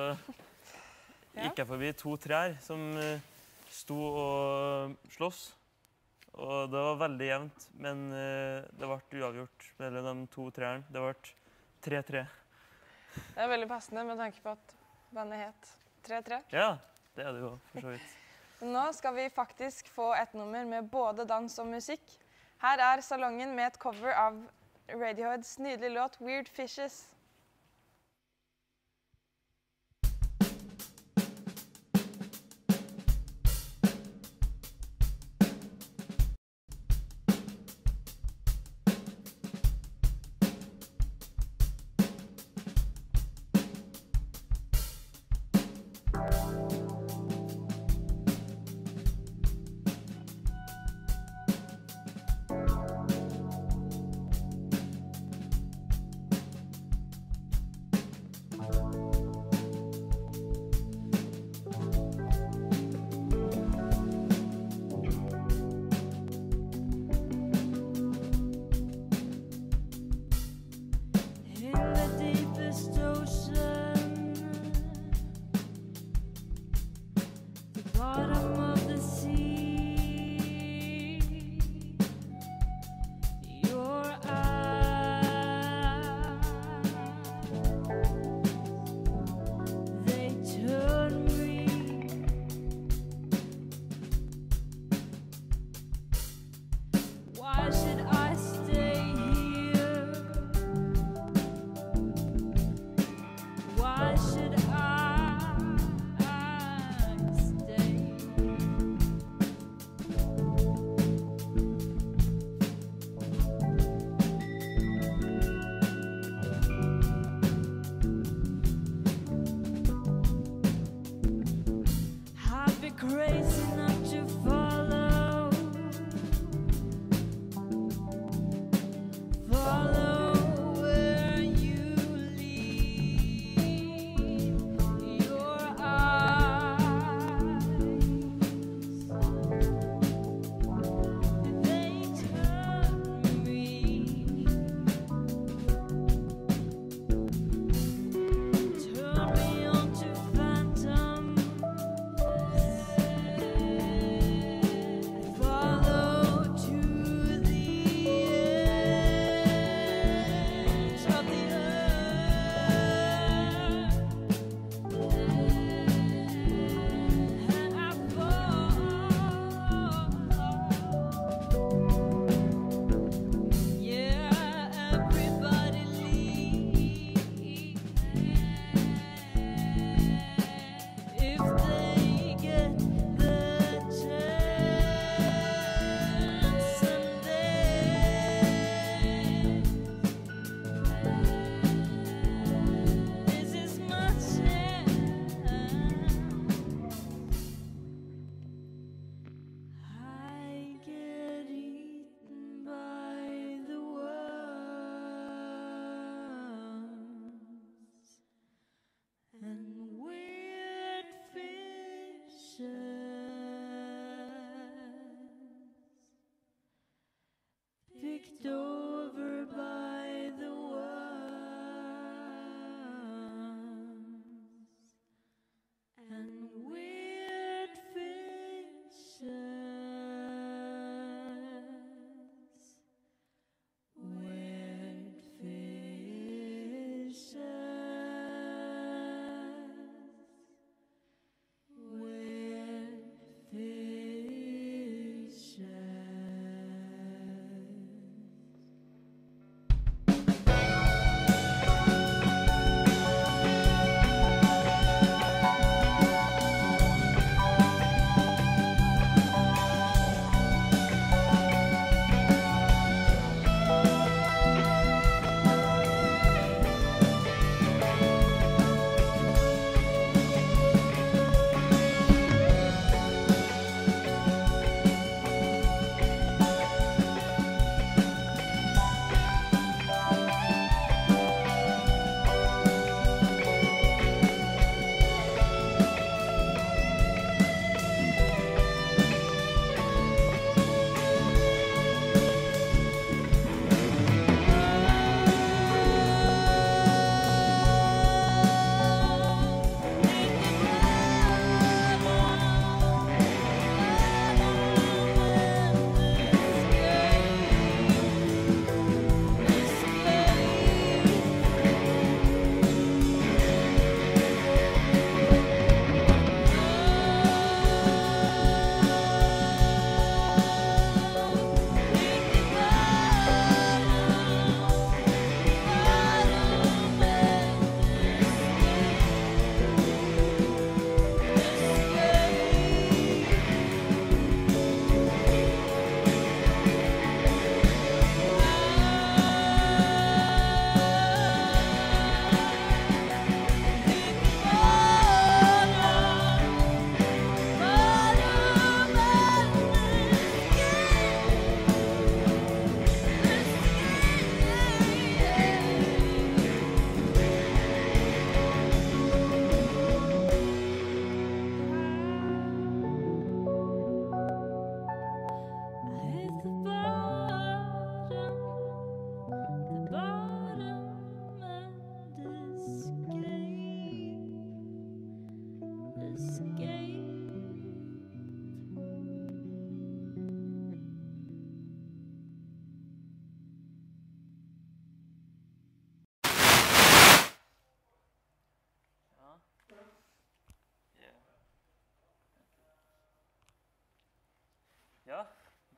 gikk jeg forbi to trær som uh, sto og slåss. og det var veldig jevnt, men eh, det ble uavgjort mellom de to treerne. Det ble tre tre. Det er veldig passende med tanke på at bandet het tre tre. Ja, det er det jo for så vidt. Nå skal vi faktisk få et nummer med både dans og musikk. Her er Salongen med et cover av Radioheads nydelige låt Weird Fishes.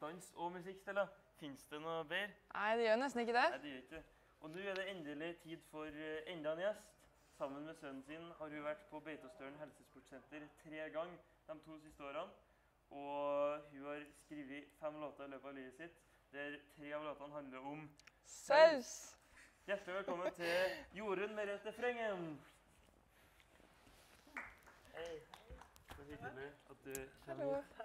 dans og musikk, Stella. Finnes det noe bedre? Nei, det gjør nesten ikke det. Nei, det gjør ikke det. Og nå er det endelig tid for eh, enda en gjest. Sammen med sønnen sin har hun vært på Beitostølen helsesportsenter tre ganger de to siste årene. Og hun har skrevet fem låter i løpet av livet sitt, der tre av låtene handler om Saus! Hjertelig velkommen til Jorunn Merete Frengen. Hei. Så hyggelig at du kommer Hallo. hit.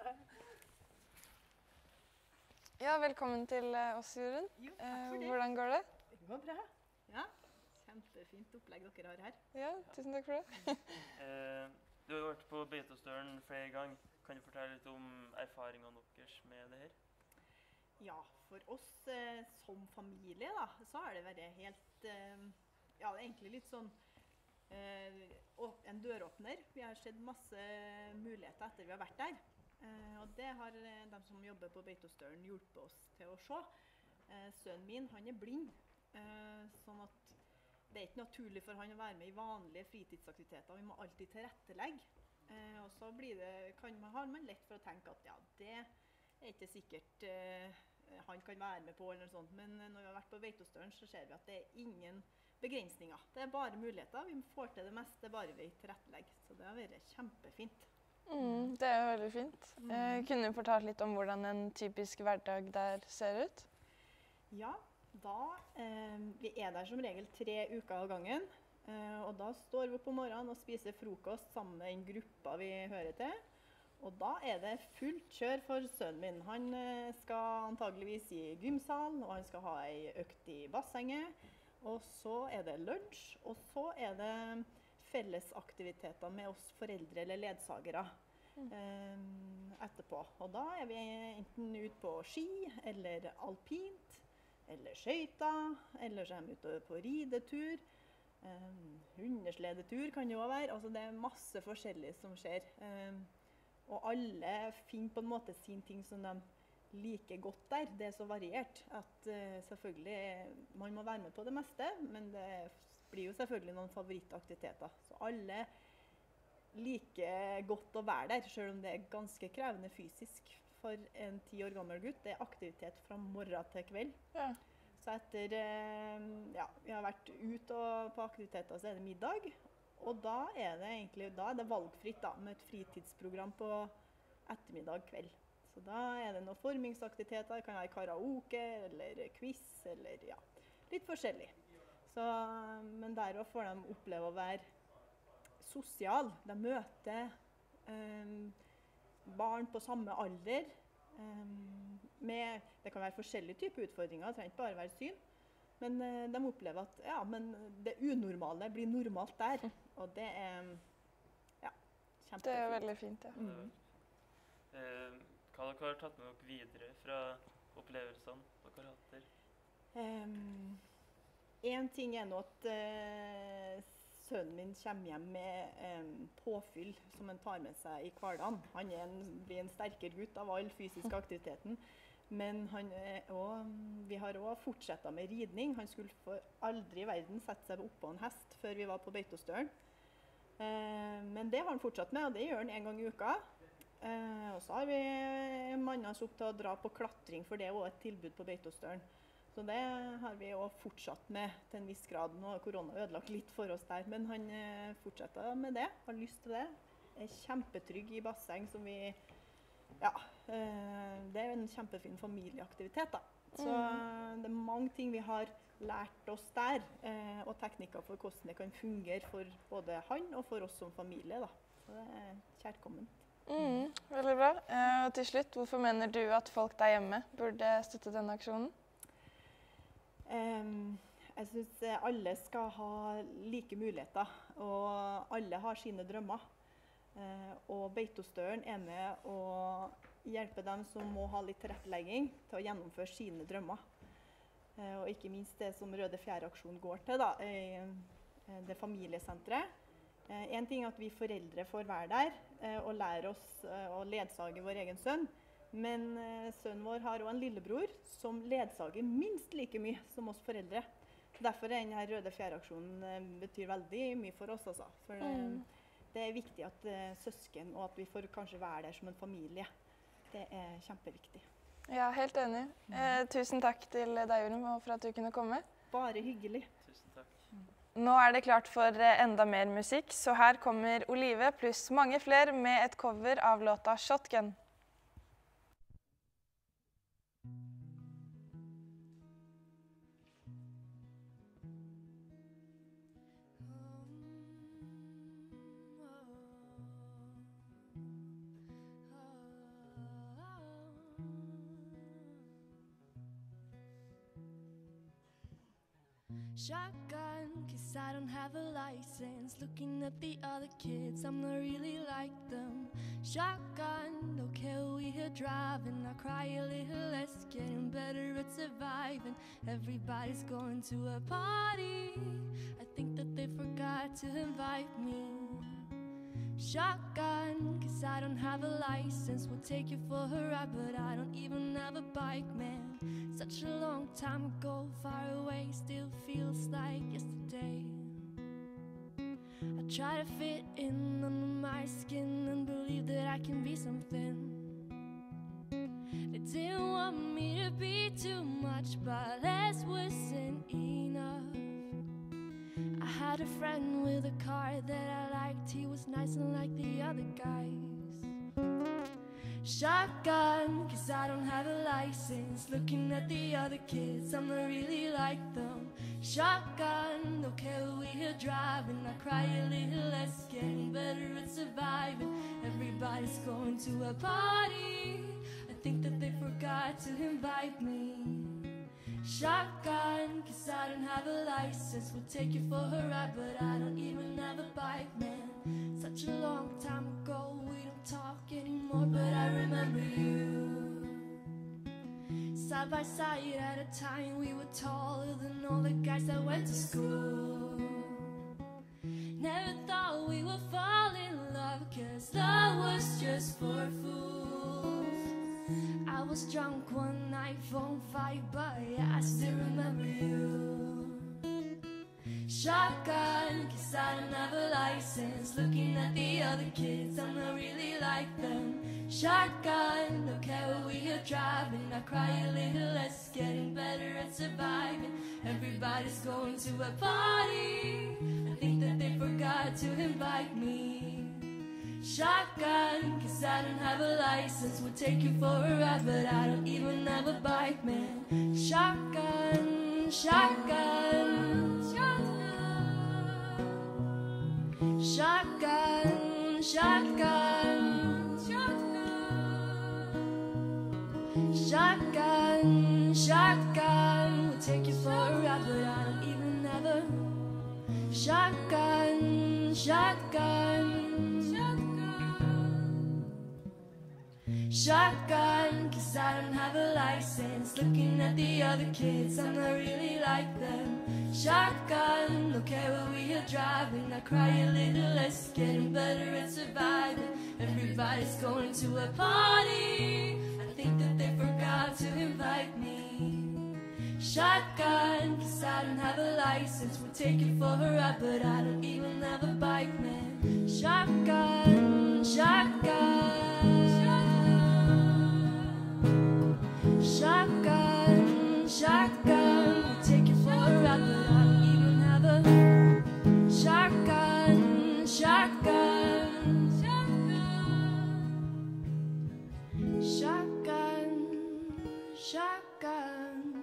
Ja, velkommen til eh, oss, Jorunn. Jo, takk Eh, for det. hvordan går det? Det går bra. Ja, kjempefint opplegg dere har her. Ja, tusen takk for det. Eh, du har jo vært på Beitostølen flere ganger. Kan du fortelle litt om erfaringene deres med det her? Ja, for oss eh, som familie da, så har det vært helt, eh, ja, det er egentlig litt sånn eh, å- en døråpner. Vi har sett masse muligheter etter vi har vært der. Eh, og det har eh, de som jobber på Beitostølen hjulpet oss til å se. Eh, sønnen min, han er blind, eh, sånn at det er ikke naturlig for han å være med i vanlige fritidsaktiviteter. Vi må alltid tilrettelegge. Eh, og så blir det, kan man, har man lett for å tenke at ja, det er ikke sikkert eh, han kan være med på, eller noe sånt. Men eh, når vi har vært på Beitostølen, så ser vi at det er ingen begrensninger. Det er bare muligheter. Vi får til det meste bare vi tilrettelegger. Så det har vært kjempefint. Mm, det er jo veldig fint. Eh, kunne du fortalt litt om hvordan en typisk hverdag der ser ut? Ja, da eh, vi er der som regel tre uker av gangen. Eh, og da står vi opp om morgenen og spiser frokost sammen med den gruppa vi hører til. Og da er det fullt kjør for sønnen min. Han eh, skal antageligvis i gymsalen, og han skal ha ei økt i bassenget. Og så er det lunsj, og så er det fellesaktiviteter med oss foreldre eller ledsagere eh, etterpå. Og da er vi enten ute på ski, eller alpint, eller skøyter, eller så er vi ute på ridetur. Um, hundesledetur kan det også være. Altså, det er masse forskjellig som skjer. Um, og alle finner på en måte sin ting som de liker godt der. Det er så variert at uh, selvfølgelig man må være med på det meste, men det blir jo selvfølgelig noen favorittaktiviteter. Så alle liker godt å være der, selv om det er ganske krevende fysisk for en ti år gammel gutt. Det er aktivitet fra morgen til kveld. Ja. Så etter eh, ja, vi har vært ute og på aktiviteter, så er det middag. Og da er det egentlig da er det valgfritt da, med et fritidsprogram på ettermiddag kveld. Så da er det noen formingsaktiviteter, det kan være karaoke eller quiz eller ja, litt forskjellig. Så, men der også får de oppleve å være sosial. De møter eh, barn på samme alder. Um, med, det kan være forskjellige typer utfordringer, det trenger ikke bare være syn. Men uh, de opplever at ja, men det unormale blir normalt der. Og det er ja, kjempefint. Det er veldig fint, ja. Mm. Eh, hva dere har tatt med dere videre fra opplevelsene dere har hatt der? Um, en ting er nå at uh, sønnen min kommer hjem med um, påfyll som han tar med seg i hverdagen. Han er en, blir en sterkere gutt av all fysisk aktiviteten. Men han er også, vi har også fortsatt med ridning. Han skulle for aldri i verden sette seg oppå en hest før vi var på Beitostølen. Uh, men det har han fortsatt med, og det gjør han en gang i uka. Uh, og så har vi mannet oss opp til å dra på klatring, for det er også et tilbud på Beitostølen. Så det har vi også fortsatt med til en viss grad. Nå har korona ødelagt litt for oss der, men han uh, fortsetter med det, har lyst til det. Er kjempetrygg i basseng, som vi, ja, uh, det er en kjempefin familieaktivitet da. Så uh, det er mange ting vi har lært oss der, uh, og teknikker for hvordan det kan fungere for både han og for oss som familie da. Så det er kjærkomment. Mm, veldig bra. Eh, og til slutt, hvorfor mener du at folk der hjemme burde støtte denne aksjonen? Um, jeg synes alle skal ha like muligheter, og alle har sine drømmer. Uh, og Beitostølen er med å hjelpe dem som må ha litt tilrettelegging til å gjennomføre sine drømmer. Uh, og ikke minst det som Røde Fjær-aksjonen går til, da, uh, det familiesentret. Uh, en ting er at vi foreldre får være der uh, og lære oss uh, å ledsage vår egen sønn. Men uh, sønnen vår har også en lillebror som ledsager minst like mye som oss foreldre. Derfor er denne Røde Fjær-aksjonen uh, betyr veldig mye for oss. Altså. For uh, Mm. det er viktig at uh, søsken, og at vi får kanskje være der som en familie. Det er kjempeviktig. Ja, helt enig. Eh, tusen takk til deg, Jorunn, og for at du kunne komme. Bare hyggelig. Tusen takk. Nå er det klart for eh, enda mer musikk, så her kommer Olive pluss mange flere med et cover av låta Shotgun. Shotgun, cause I don't have a license. Looking at the other kids, I'm not really like them. Shotgun, don't care who we here driving. I cry a little less, getting better at surviving. Everybody's going to a party. I think that they forgot to invite me. Shotgun, cause I don't have a license. We'll take you for a ride, but I don't even have a bike, man. Such a long time ago, far away, still feels like yesterday. I try to fit in under my skin and believe that I can be something. They didn't want me to be too much, but less wasn't enough. I had a friend with a car that I liked. He was nice and like the other guys. Shotgun, cause I don't have a license. Looking at the other kids, I'm not really like them. Shotgun, don't care who we here driving. I cry a little less, getting better at surviving. Everybody's going to a party. I think that they forgot to invite me. Shotgun, cause I don't have a license. We'll take you for a ride, but I don't even have a bike, man. Such a long time ago, we don't talk anymore, but I remember you. Side by side at a time, we were taller than all the guys that went to school. Never thought we would fall in love, cause love was just for fools. I was drunk one night, phone fight, but yeah, I still remember you. Shotgun, cause I don't have a license. Looking at the other kids, I'm not really like them. Shotgun, don't care who we are driving. I cry a little less, getting better at surviving. Everybody's going to a party. I think that they forgot to invite me. Shotgun, cause I don't have a license. We'll take you for a ride, but I don't even have a bike, man. Shotgun, shotgun, shotgun. Shotgun, shotgun, shotgun. Shotgun, shotgun. We'll take you for a ride, but I don't even have a shotgun, shotgun, shotgun. Shotgun, cause I don't have a license. Looking at the other kids, I'm not really like them. Shotgun, don't care where we are driving. I cry a little less, getting better at surviving. Everybody's going to a party. I think that they forgot to invite me. Shotgun, cause I don't have a license. We'll take you for a ride, but I don't even have a bike, man. Shotgun, shotgun, shotgun, shotgun. We'll take you for a ride, but I don't even have a shotgun, shotgun, shotgun, shotgun, shotgun.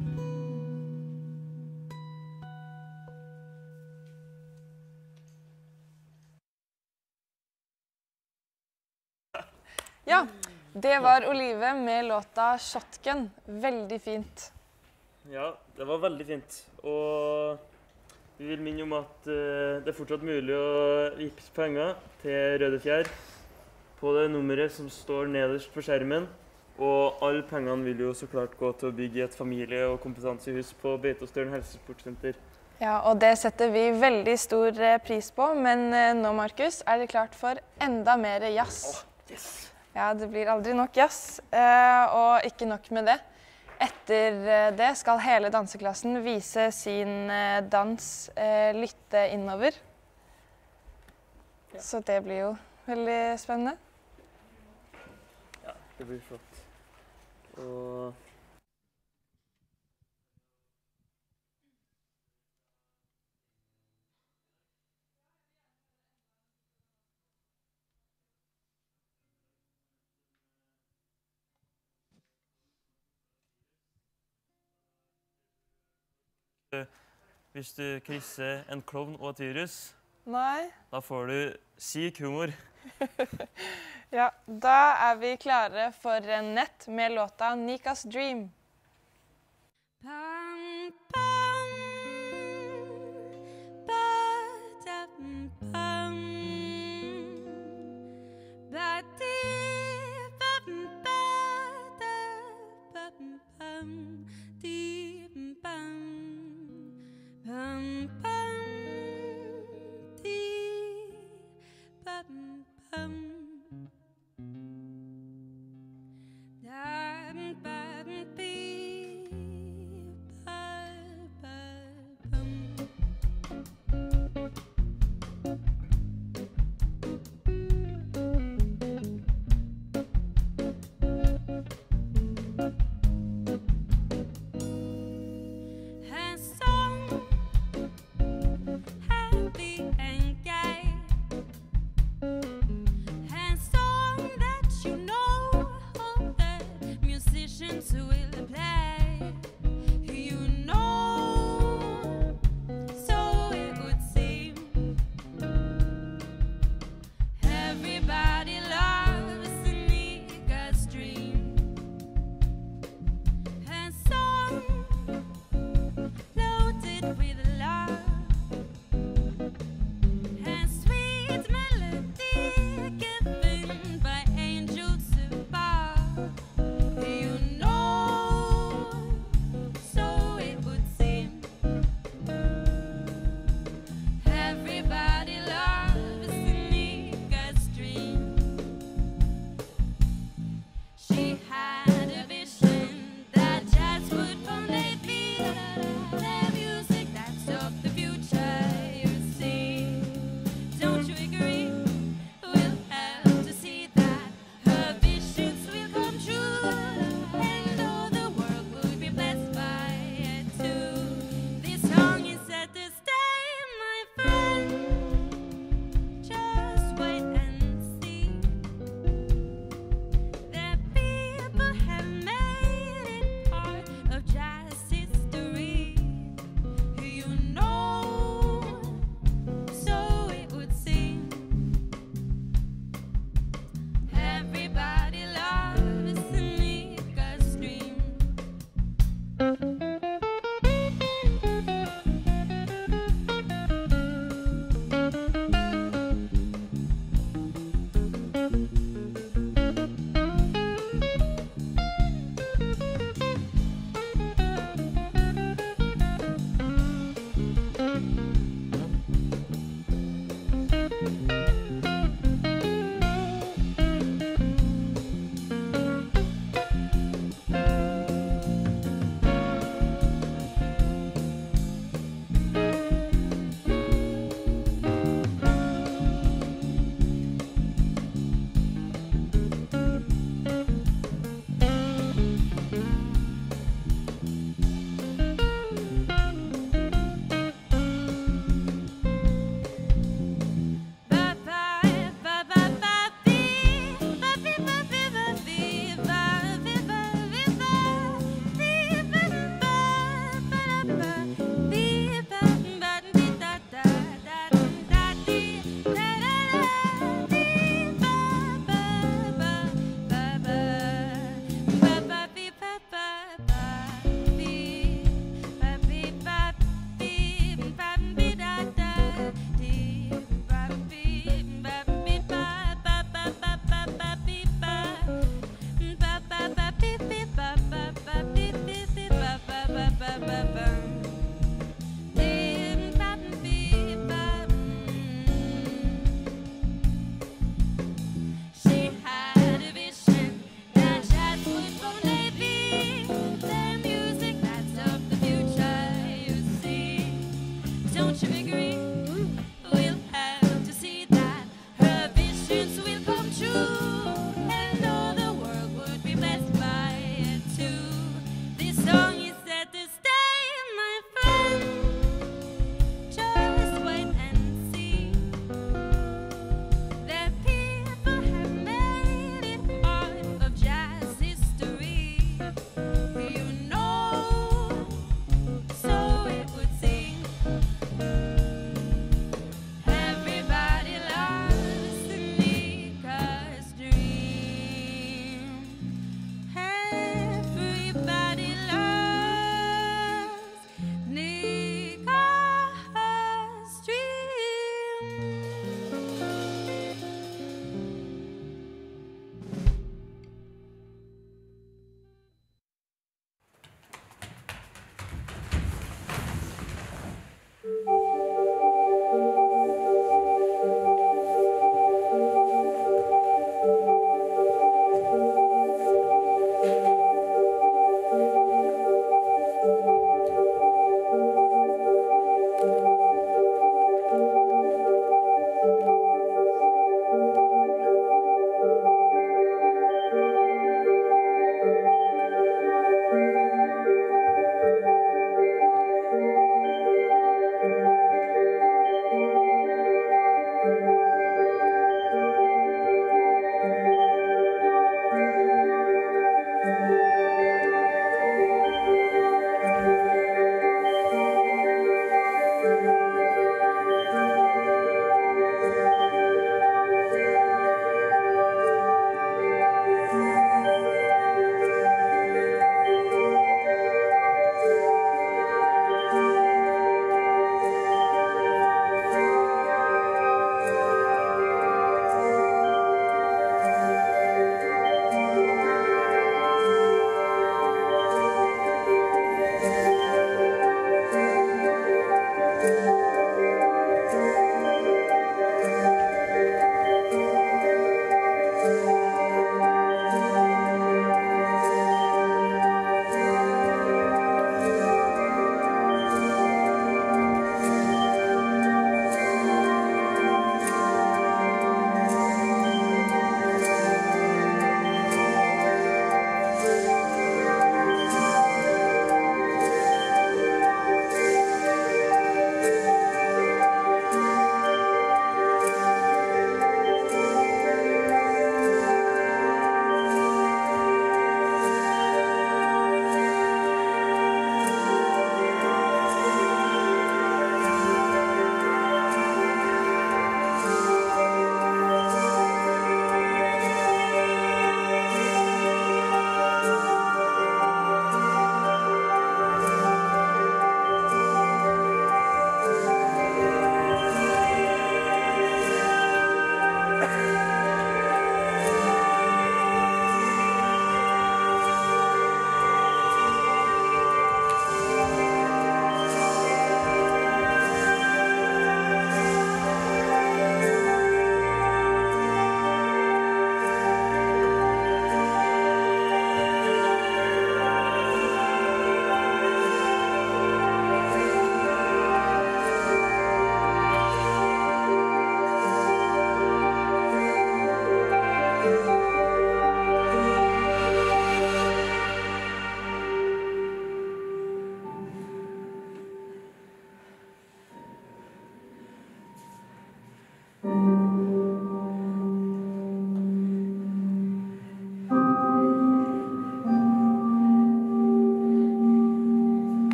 Ja, det var Olive med låta Shotgun. Veldig fint. Ja, det var veldig fint. Og vi vil minne om at uh, det er fortsatt mulig å vippse penger til Røde Fjær på det nummeret som står nederst på skjermen. Og alle pengene vil jo så klart gå til å bygge et familie- og kompetansehus på Beitostølen helsesportsenter. Ja, og det setter vi veldig stor eh, pris på, men eh, nå, Markus, er det klart for enda mer jazz. Oh, yes. Ja, det blir aldri nok jazz, eh, og ikke nok med det. Etter eh, det skal hele danseklassen vise sin eh, dans, eh, lytte innover. Ja. Så det blir jo veldig spennende. Ja, det blir flott. Og hvis du krysser en klovn og et virus, Nei. da får du syk humor. Ja, da er vi klare for Nett med låta Nikas Dream. Pam, pam, ba-dam, pam, ba-di, bam, ba-da, bam, pam, di, bam, pam, pam, di, bam, pam. Dam, bam, bee,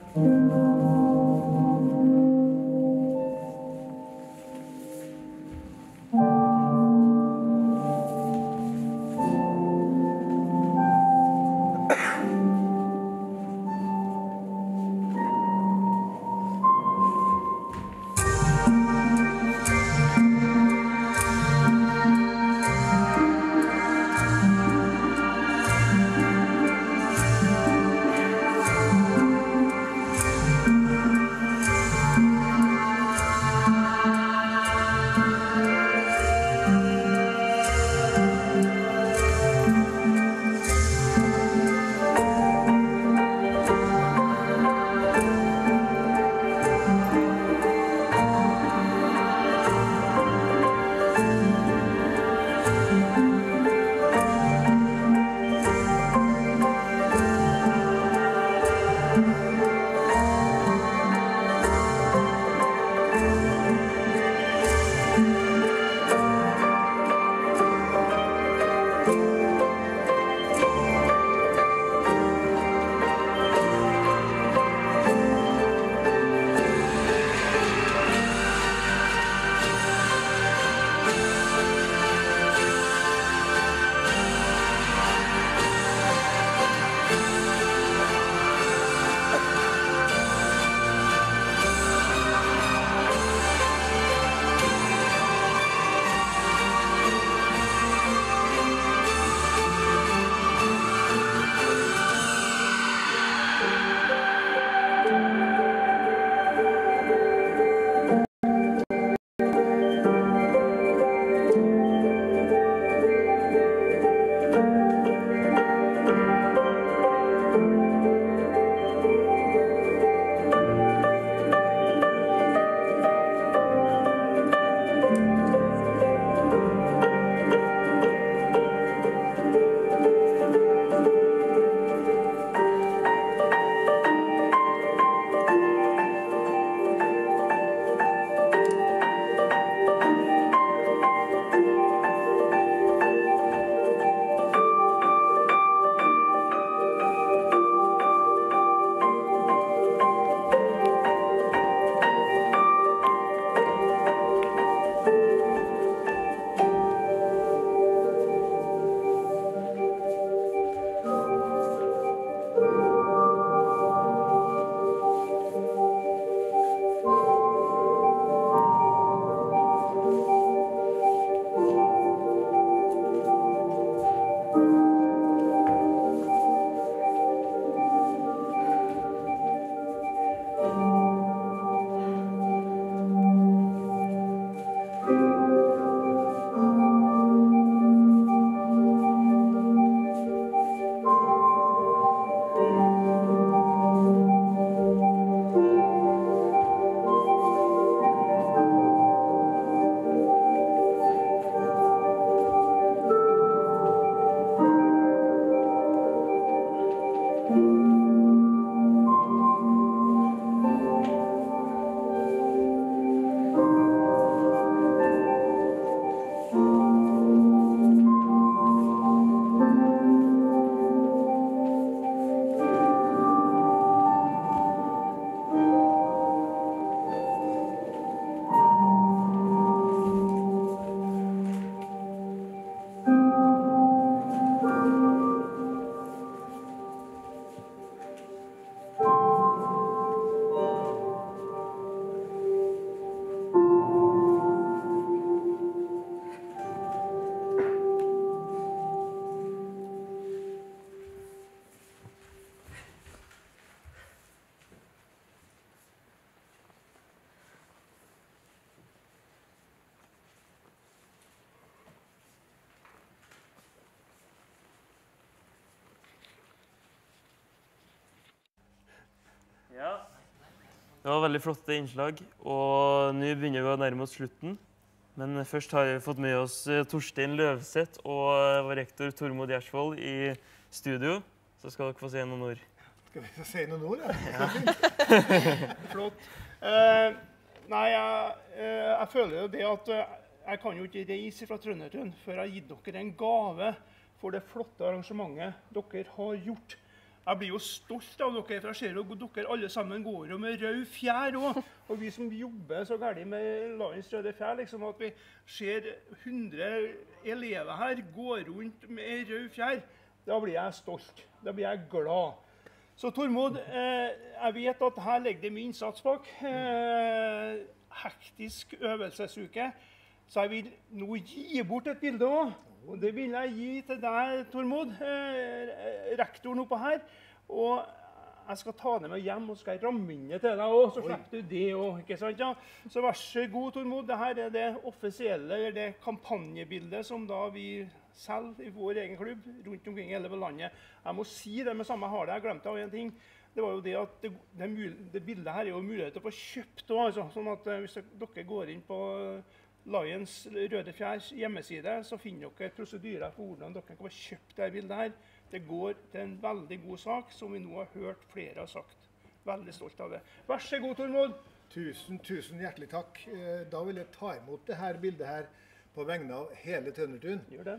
Ja, det var veldig flotte innslag, og nå begynner vi å nærme oss slutten. Men først har vi fått med oss Torstein Løvseth og vår rektor Tormod Gjersvold i studio. Så skal dere få si noen ord. Skal vi få si noen ord, ja? Ja. Flott. Uh, nei, jeg, uh, jeg føler jo det at uh, jeg kan jo ikke reise fra Trøndertun før jeg har gitt dere en gave for det flotte arrangementet dere har gjort. Jeg blir jo stolt av dere, for jeg ser jo dere alle sammen går jo med rød fjær også. Og vi som jobber så gærlig med Lions røde fjær, liksom at vi ser hundre elever her gå rundt med rød fjær, da blir jeg stolt, da blir jeg glad. Så Tormod, eh, jeg vet at her legger det min innsats bak. Eh, hektisk øvelsesuke, så jeg vil nå gi bort et bilde også. Og det vil jeg gi til deg, Tormod, eh, rektoren oppe her. Og jeg skal ta det med hjem og skal jeg ramme inn det til deg også, så slipper du det også, ikke sant? Ja? Så vær så god, Tormod, dette er det offisielle, eller det kampanjebildet som da vi selv i vår egen klubb rundt omkring hele landet. Jeg må si det med samme har det, jeg glemte av en ting. Det var jo det at det, det, det bildet her er jo mulighet til å få kjøpt også, altså, sånn at hvis dere går inn på Lions Røde Fjærs hjemmeside, så finner dere prosedyrer for hvordan dere kan få kjøpt det bildet her. Det går til en veldig god sak, som vi nå har hørt flere har sagt. Veldig stolt av det. Vær så god, Tormod. Tusen, tusen hjertelig takk. Da vil jeg ta imot det her bildet her på vegne av hele Trøndertun. Gjør det.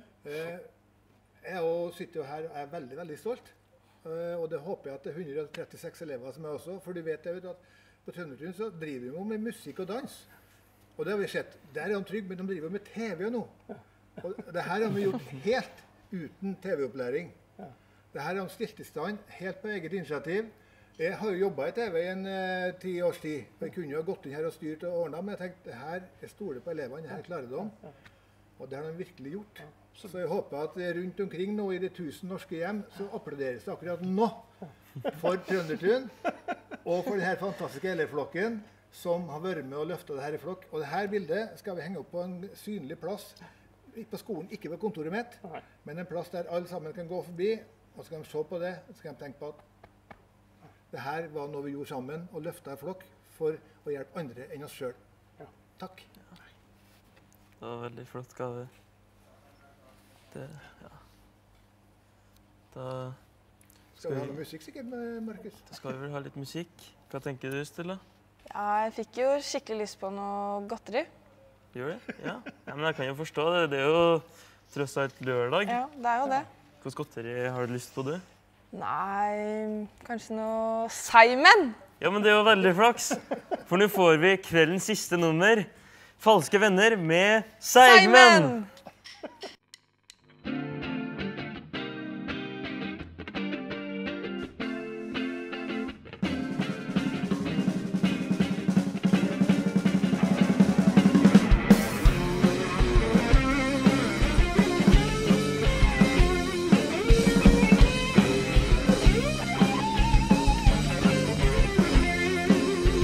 Jeg sitter jo her og er veldig, veldig stolt. Og det håper jeg at det er hundre og trettiseks elever som er også, for du vet jo at på Trøndertun så driver vi med musikk og dans. Og det har vi sett. Der er han trygg, men de driver med T V nå. Og det her har vi gjort helt uten T V-opplæring. Det her har han stilt i stand helt på eget initiativ. Jeg har jo jobbet i T V i en eh, ti års tid. Jeg kunne jo gått inn her og styrt og ordnet, men jeg tenkte, her er store på elevene, her klarer de. Og det har de virkelig gjort. Så jeg håper at rundt omkring nå i de tusen norske hjem, så applauderes det akkurat nå for Trøndertun og for denne fantastiske elevflokken som har vært med og løftet det her i flokk. Og dette bildet skal vi henge opp på en synlig plass på skolen, ikke ved kontoret mitt, men en plass der alle sammen kan gå forbi, og så kan de se på det, og så kan de tenke på at det her var noe vi gjorde sammen, og løftet en flokk for å hjelpe andre enn oss selv. Takk. Det var veldig flott gave. Det, ja. Da skal vi ha noe musikk sikkert, Markus? Da skal vi vel ha litt musikk. Hva tenker du, Stella? Ja, jeg fikk jo skikkelig lyst på noe godteri. Gjør det? Ja. Ja, men jeg kan jo forstå det. Det er jo tross alt lørdag. Ja, det er jo det. Hvilket godteri har du lyst på, du? Nei, kanskje noe Simon? Ja, men det er jo veldig flaks. For nå får vi kveldens siste nummer. Falske venner med Simon! Simon!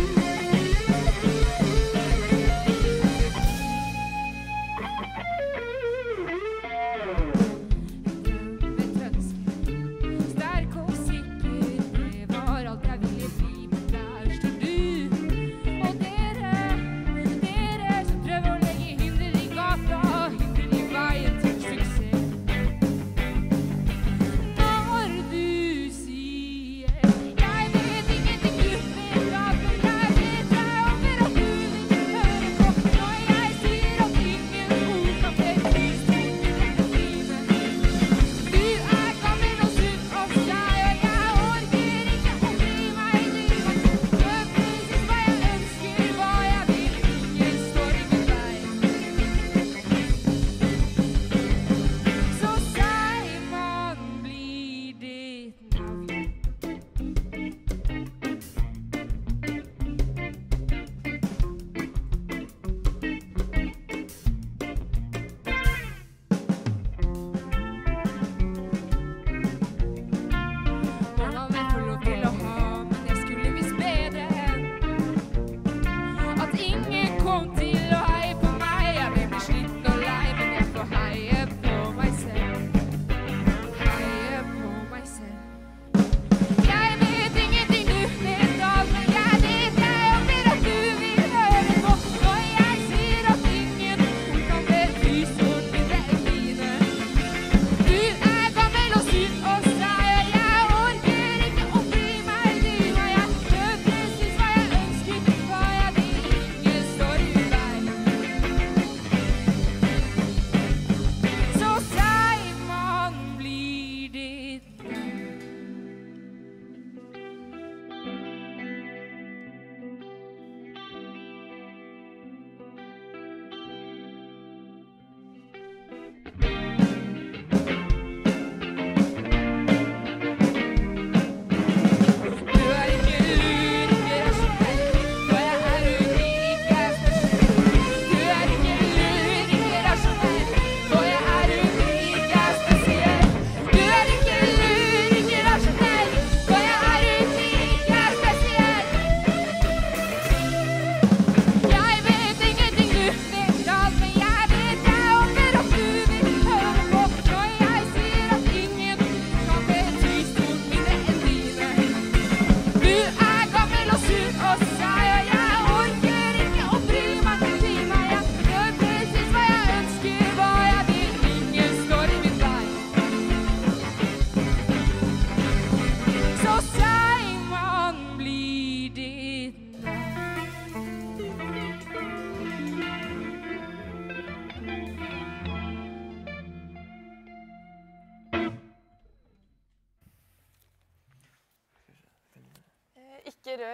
Thank you.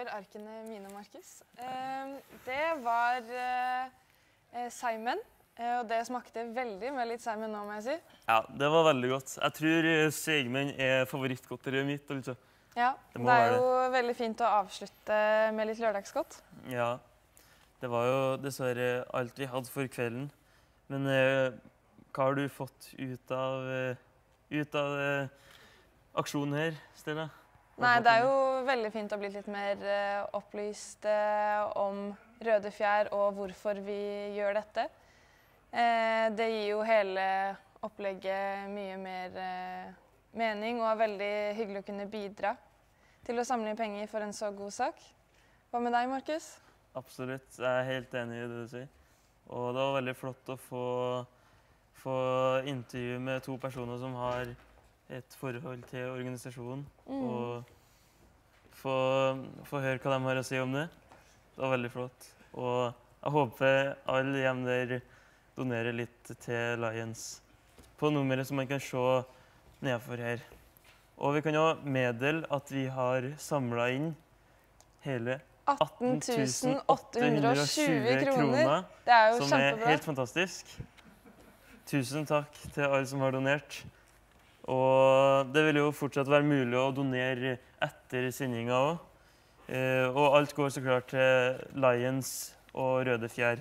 over arkene mine, Markus. Eh, det var eh, Simon, eh, og det smakte veldig med litt Simon nå, må jeg si. Ja, det var veldig godt. Jeg tror eh, Seigmenn er favorittgodteriet mitt, altså. Ja, Det det, må er være jo veldig fint å avslutte med litt lørdagsgodt. Ja, det var jo dessverre alt vi hadde for kvelden. Men eh, hva har du fått ut av, eh, ut av eh, aksjonen her, Stella? Nei, det er jo veldig fint å bli litt mer eh, opplyst eh, om Røde Fjær og hvorfor vi gjør dette. Eh, det gir jo hele opplegget mye mer eh, mening og er veldig hyggelig å kunne bidra til å samle inn penger for en så god sak. Hva med deg, Markus? Absolutt, jeg er helt enig i det du sier. Og det var veldig flott å få, få intervju med to personer som har et forhold til organisasjonen, Mm. og få, få høre hva de har å si om det. Det var veldig flott. Og jeg håper alle hjemme der donerer litt til Lions på nummeret som man kan se nedenfor her. Og vi kan jo meddele at vi har samlet inn hele atten tusen åtte hundre og tjue kroner. Det er jo som kjempebra. er helt fantastisk. Tusen takk til alle som har donert. Og det vil jo fortsatt være mulig å donere etter sendinga òg. Eh, og alt går så klart til Lions og Røde Fjær.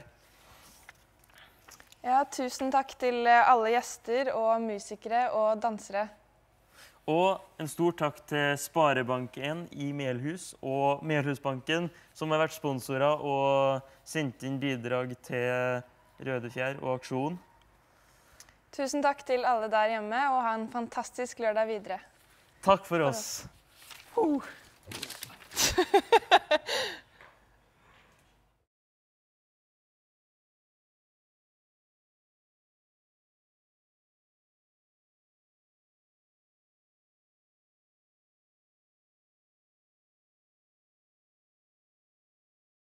Ja, tusen takk til alle gjester og musikere og dansere. Og en stor takk til Sparebank en i Melhus og Melhusbanken, som har vært sponsorer og sendt inn bidrag til Røde Fjær og aksjonen. Tusen takk til alle der hjemme, og ha en fantastisk lørdag videre. Takk for oss. For oss.